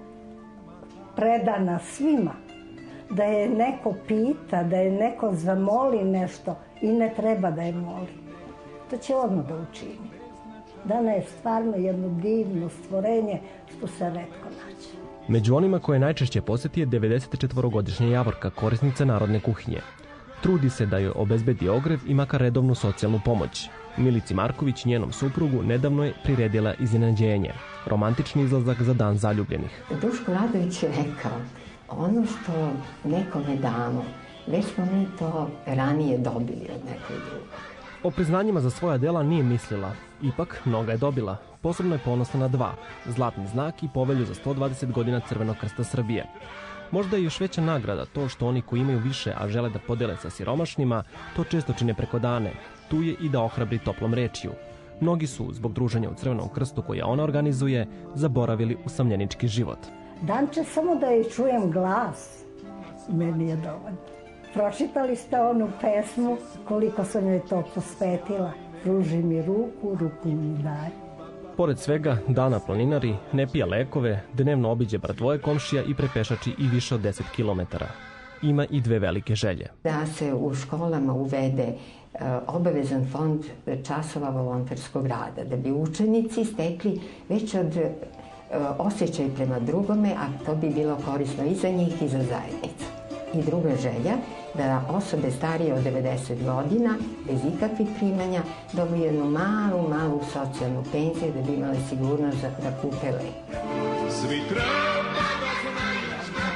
[SPEAKER 15] predana svima da je neko pita, da je neko zamoli nešto i ne treba da je moli. To će odmah da učini. Dana je stvarno jedno divno stvorenje što se retko nađe.
[SPEAKER 14] Među onima koje najčešće posjeti je devedesetčetvorogodišnja Javorka, korisnica narodne kuhinje. Trudi se da joj obezbedi ogrev i makar redovnu socijalnu pomoć. Milici Marković, njenom suprugu, nedavno je priredila iznenađenje. Romantični izlazak za dan zaljubljenih.
[SPEAKER 16] Duško Radović je rekao, ono što nekome damo, već smo mi to ranije dobili od nekog druga.
[SPEAKER 14] O priznanjima za svoja dela nije mislila. Ipak, mnoga je dobila. Posebno je ponosna na dva. Zlatni znak i povelju za sto dvadeset godina Crvenog krsta Srbije. Možda je još veća nagrada to što oni koji imaju više, a žele da podele sa siromašnima, to često čine preko dane. Tu je i da ohrabri toplom rečju. Mnogi su, zbog druženja u Crvenom krstu koja ona organizuje, zaboravili usamljenički život.
[SPEAKER 15] Danče, samo da je čujem glas, meni je dovoljno. Pročitali ste onu pesmu, koliko sam joj to posvetila. Pruži mi ruku, ruku mi daj.
[SPEAKER 14] Pored svega, Dana planinari, ne pija lekove, dnevno obiđe bar dvoje komšija i prepešači i više od deset kilometara. Ima i dve velike želje.
[SPEAKER 16] Da se u školama uvede uh, obavezan fond časova volonterskog rada, da bi učenici stekli već od uh, osjećaj prema drugome, a to bi bilo korisno i za njih i za zajednicu. I druga želja, da osobe starije od devedeset godina, bez ikakvih primanja, dobiju jednu malu, malu socijalnu penziju da bi imali sigurnost da kupe lek. Svi treba da znaš na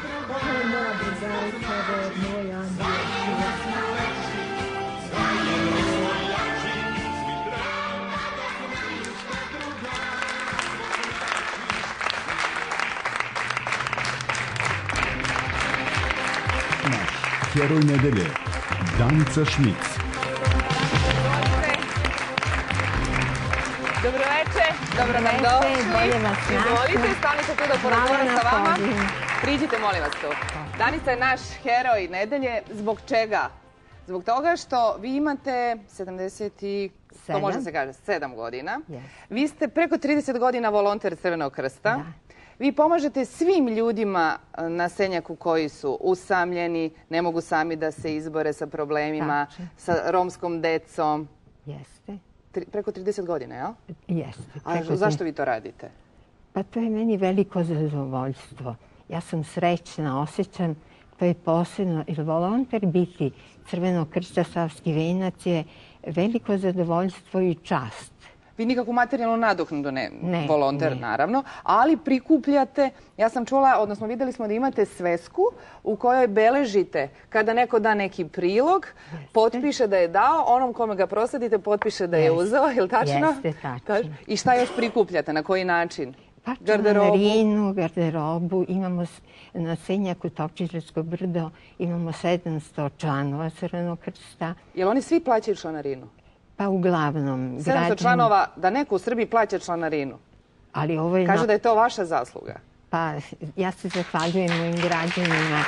[SPEAKER 1] heroj nedelje, Danica Šmic.
[SPEAKER 2] Dobroveče, dobro nam došli. Izvolite, stanite tu da porazgovaram sa vama. Priđite, molim vas tu. Danica je naš heroj nedelje. Zbog čega? Zbog toga što vi imate sedamdeset i, to može se kaže, sedam godina. Vi ste preko trideset godina volonter Crvenog krsta. Vi pomažete svim ljudima na Senjaku koji su usamljeni, ne mogu sami da se izbore sa problemima, sa romskom decom.
[SPEAKER 16] Jeste.
[SPEAKER 2] preko trideset godina, jel?
[SPEAKER 17] Jeste.
[SPEAKER 2] A zašto vi to radite?
[SPEAKER 17] Pa to je meni veliko zadovoljstvo. Ja sam srećna, osjećam, to je posebno, jer volonter biti Crvenog krsta Savski venac je veliko zadovoljstvo i čast.
[SPEAKER 2] Vi nikakvu materijalnu nadoknadu ne, volonter naravno, ali prikupljate, ja sam čula, odnosno videli smo da imate svesku u kojoj beležite kada neko da neki prilog, potpiše da je dao, onom kome ga prosadite potpiše da je uzeo, je li tačno?
[SPEAKER 17] Jeste, tačno.
[SPEAKER 2] I šta još prikupljate, na koji način?
[SPEAKER 17] Pa članarinu, garderobu, imamo na Senjaku, Topčićevsko brdo, imamo sedamsto članova Crvenog krsta.
[SPEAKER 2] Jel oni svi plaćaju članarinu?
[SPEAKER 17] Pa uglavnom.
[SPEAKER 2] sedamsto članova, da neko u Srbiji plaća članarinu.
[SPEAKER 17] Ali ovo je...
[SPEAKER 2] Kaže da je to vaša zasluga.
[SPEAKER 17] Pa ja se zahvaljujem mojim građanima.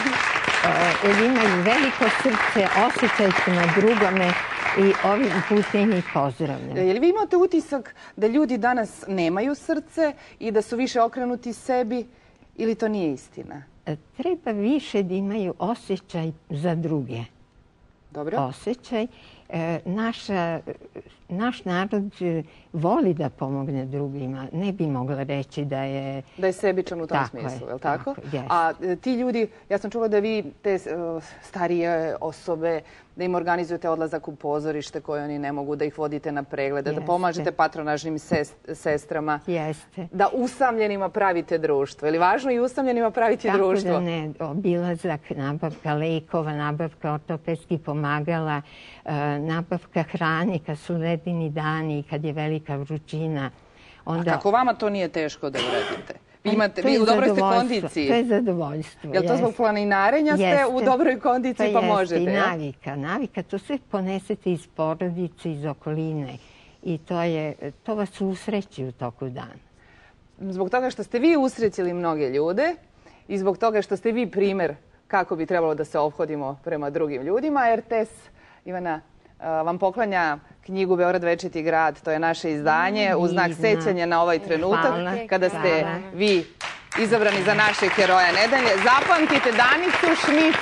[SPEAKER 17] Jer imaju veliko srce, osjećaj na drugome i ovim putem ih pozdravljam.
[SPEAKER 2] Je li vi imate utisak da ljudi danas nemaju srce i da su više okrenuti sebi ili to nije istina?
[SPEAKER 17] Treba više da imaju osjećaj za druge.
[SPEAKER 2] Dobro.
[SPEAKER 17] Osjećaj. Naša, naš narod voli da pomogne drugima. Ne bi mogla reći da je...
[SPEAKER 2] Da je sebičan u tom
[SPEAKER 17] tako
[SPEAKER 2] smislu, je li
[SPEAKER 17] tako?
[SPEAKER 2] tako?
[SPEAKER 17] Yes.
[SPEAKER 2] A ti ljudi, ja sam čula da vi te uh, starije osobe, da im organizujete odlazak u pozorište koje oni ne mogu, da ih vodite na preglede,
[SPEAKER 17] Jeste.
[SPEAKER 2] Da pomažete patronažnim sest, sestrama.
[SPEAKER 17] Jeste.
[SPEAKER 2] Da usamljenima pravite društvo. Je li važno i usamljenima praviti
[SPEAKER 17] tako
[SPEAKER 2] društvo?
[SPEAKER 17] Tako da ne, obilazak, nabavka lekova, nabavka ortopedskih pomagala, uh, nabavka hrane kad su ledini dani i kad je velika vrućina.
[SPEAKER 2] Onda... A kako vama to nije teško da uradite? Vi, imate, vi u dobroj ste kondiciji.
[SPEAKER 17] To je zadovoljstvo.
[SPEAKER 2] Je li to zbog planinarenja ste u dobroj kondiciji pa, pa možete?
[SPEAKER 17] I navika. Navika, to sve ponesete iz porodice, iz okoline. I to, je, to vas usreći u toku dana.
[SPEAKER 2] Zbog toga što ste vi usrećili mnoge ljude i zbog toga što ste vi primer kako bi trebalo da se ophodimo prema drugim ljudima, R T S, Ivana, vam poklanja knjigu Beograd večiti grad, to je naše izdanje, u znak sećanja na ovaj trenutak kada ste vi izabrani za našeg heroja nedelje. Zapamtite Danicu Šmic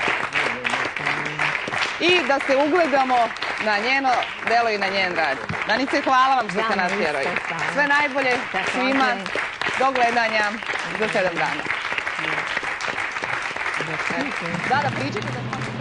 [SPEAKER 2] i da se ugledamo na njeno delo i na njen rad. Danice, hvala vam što ste naš heroj. Sve najbolje svima, do gledanja za sedam dana. Da, da pričate da...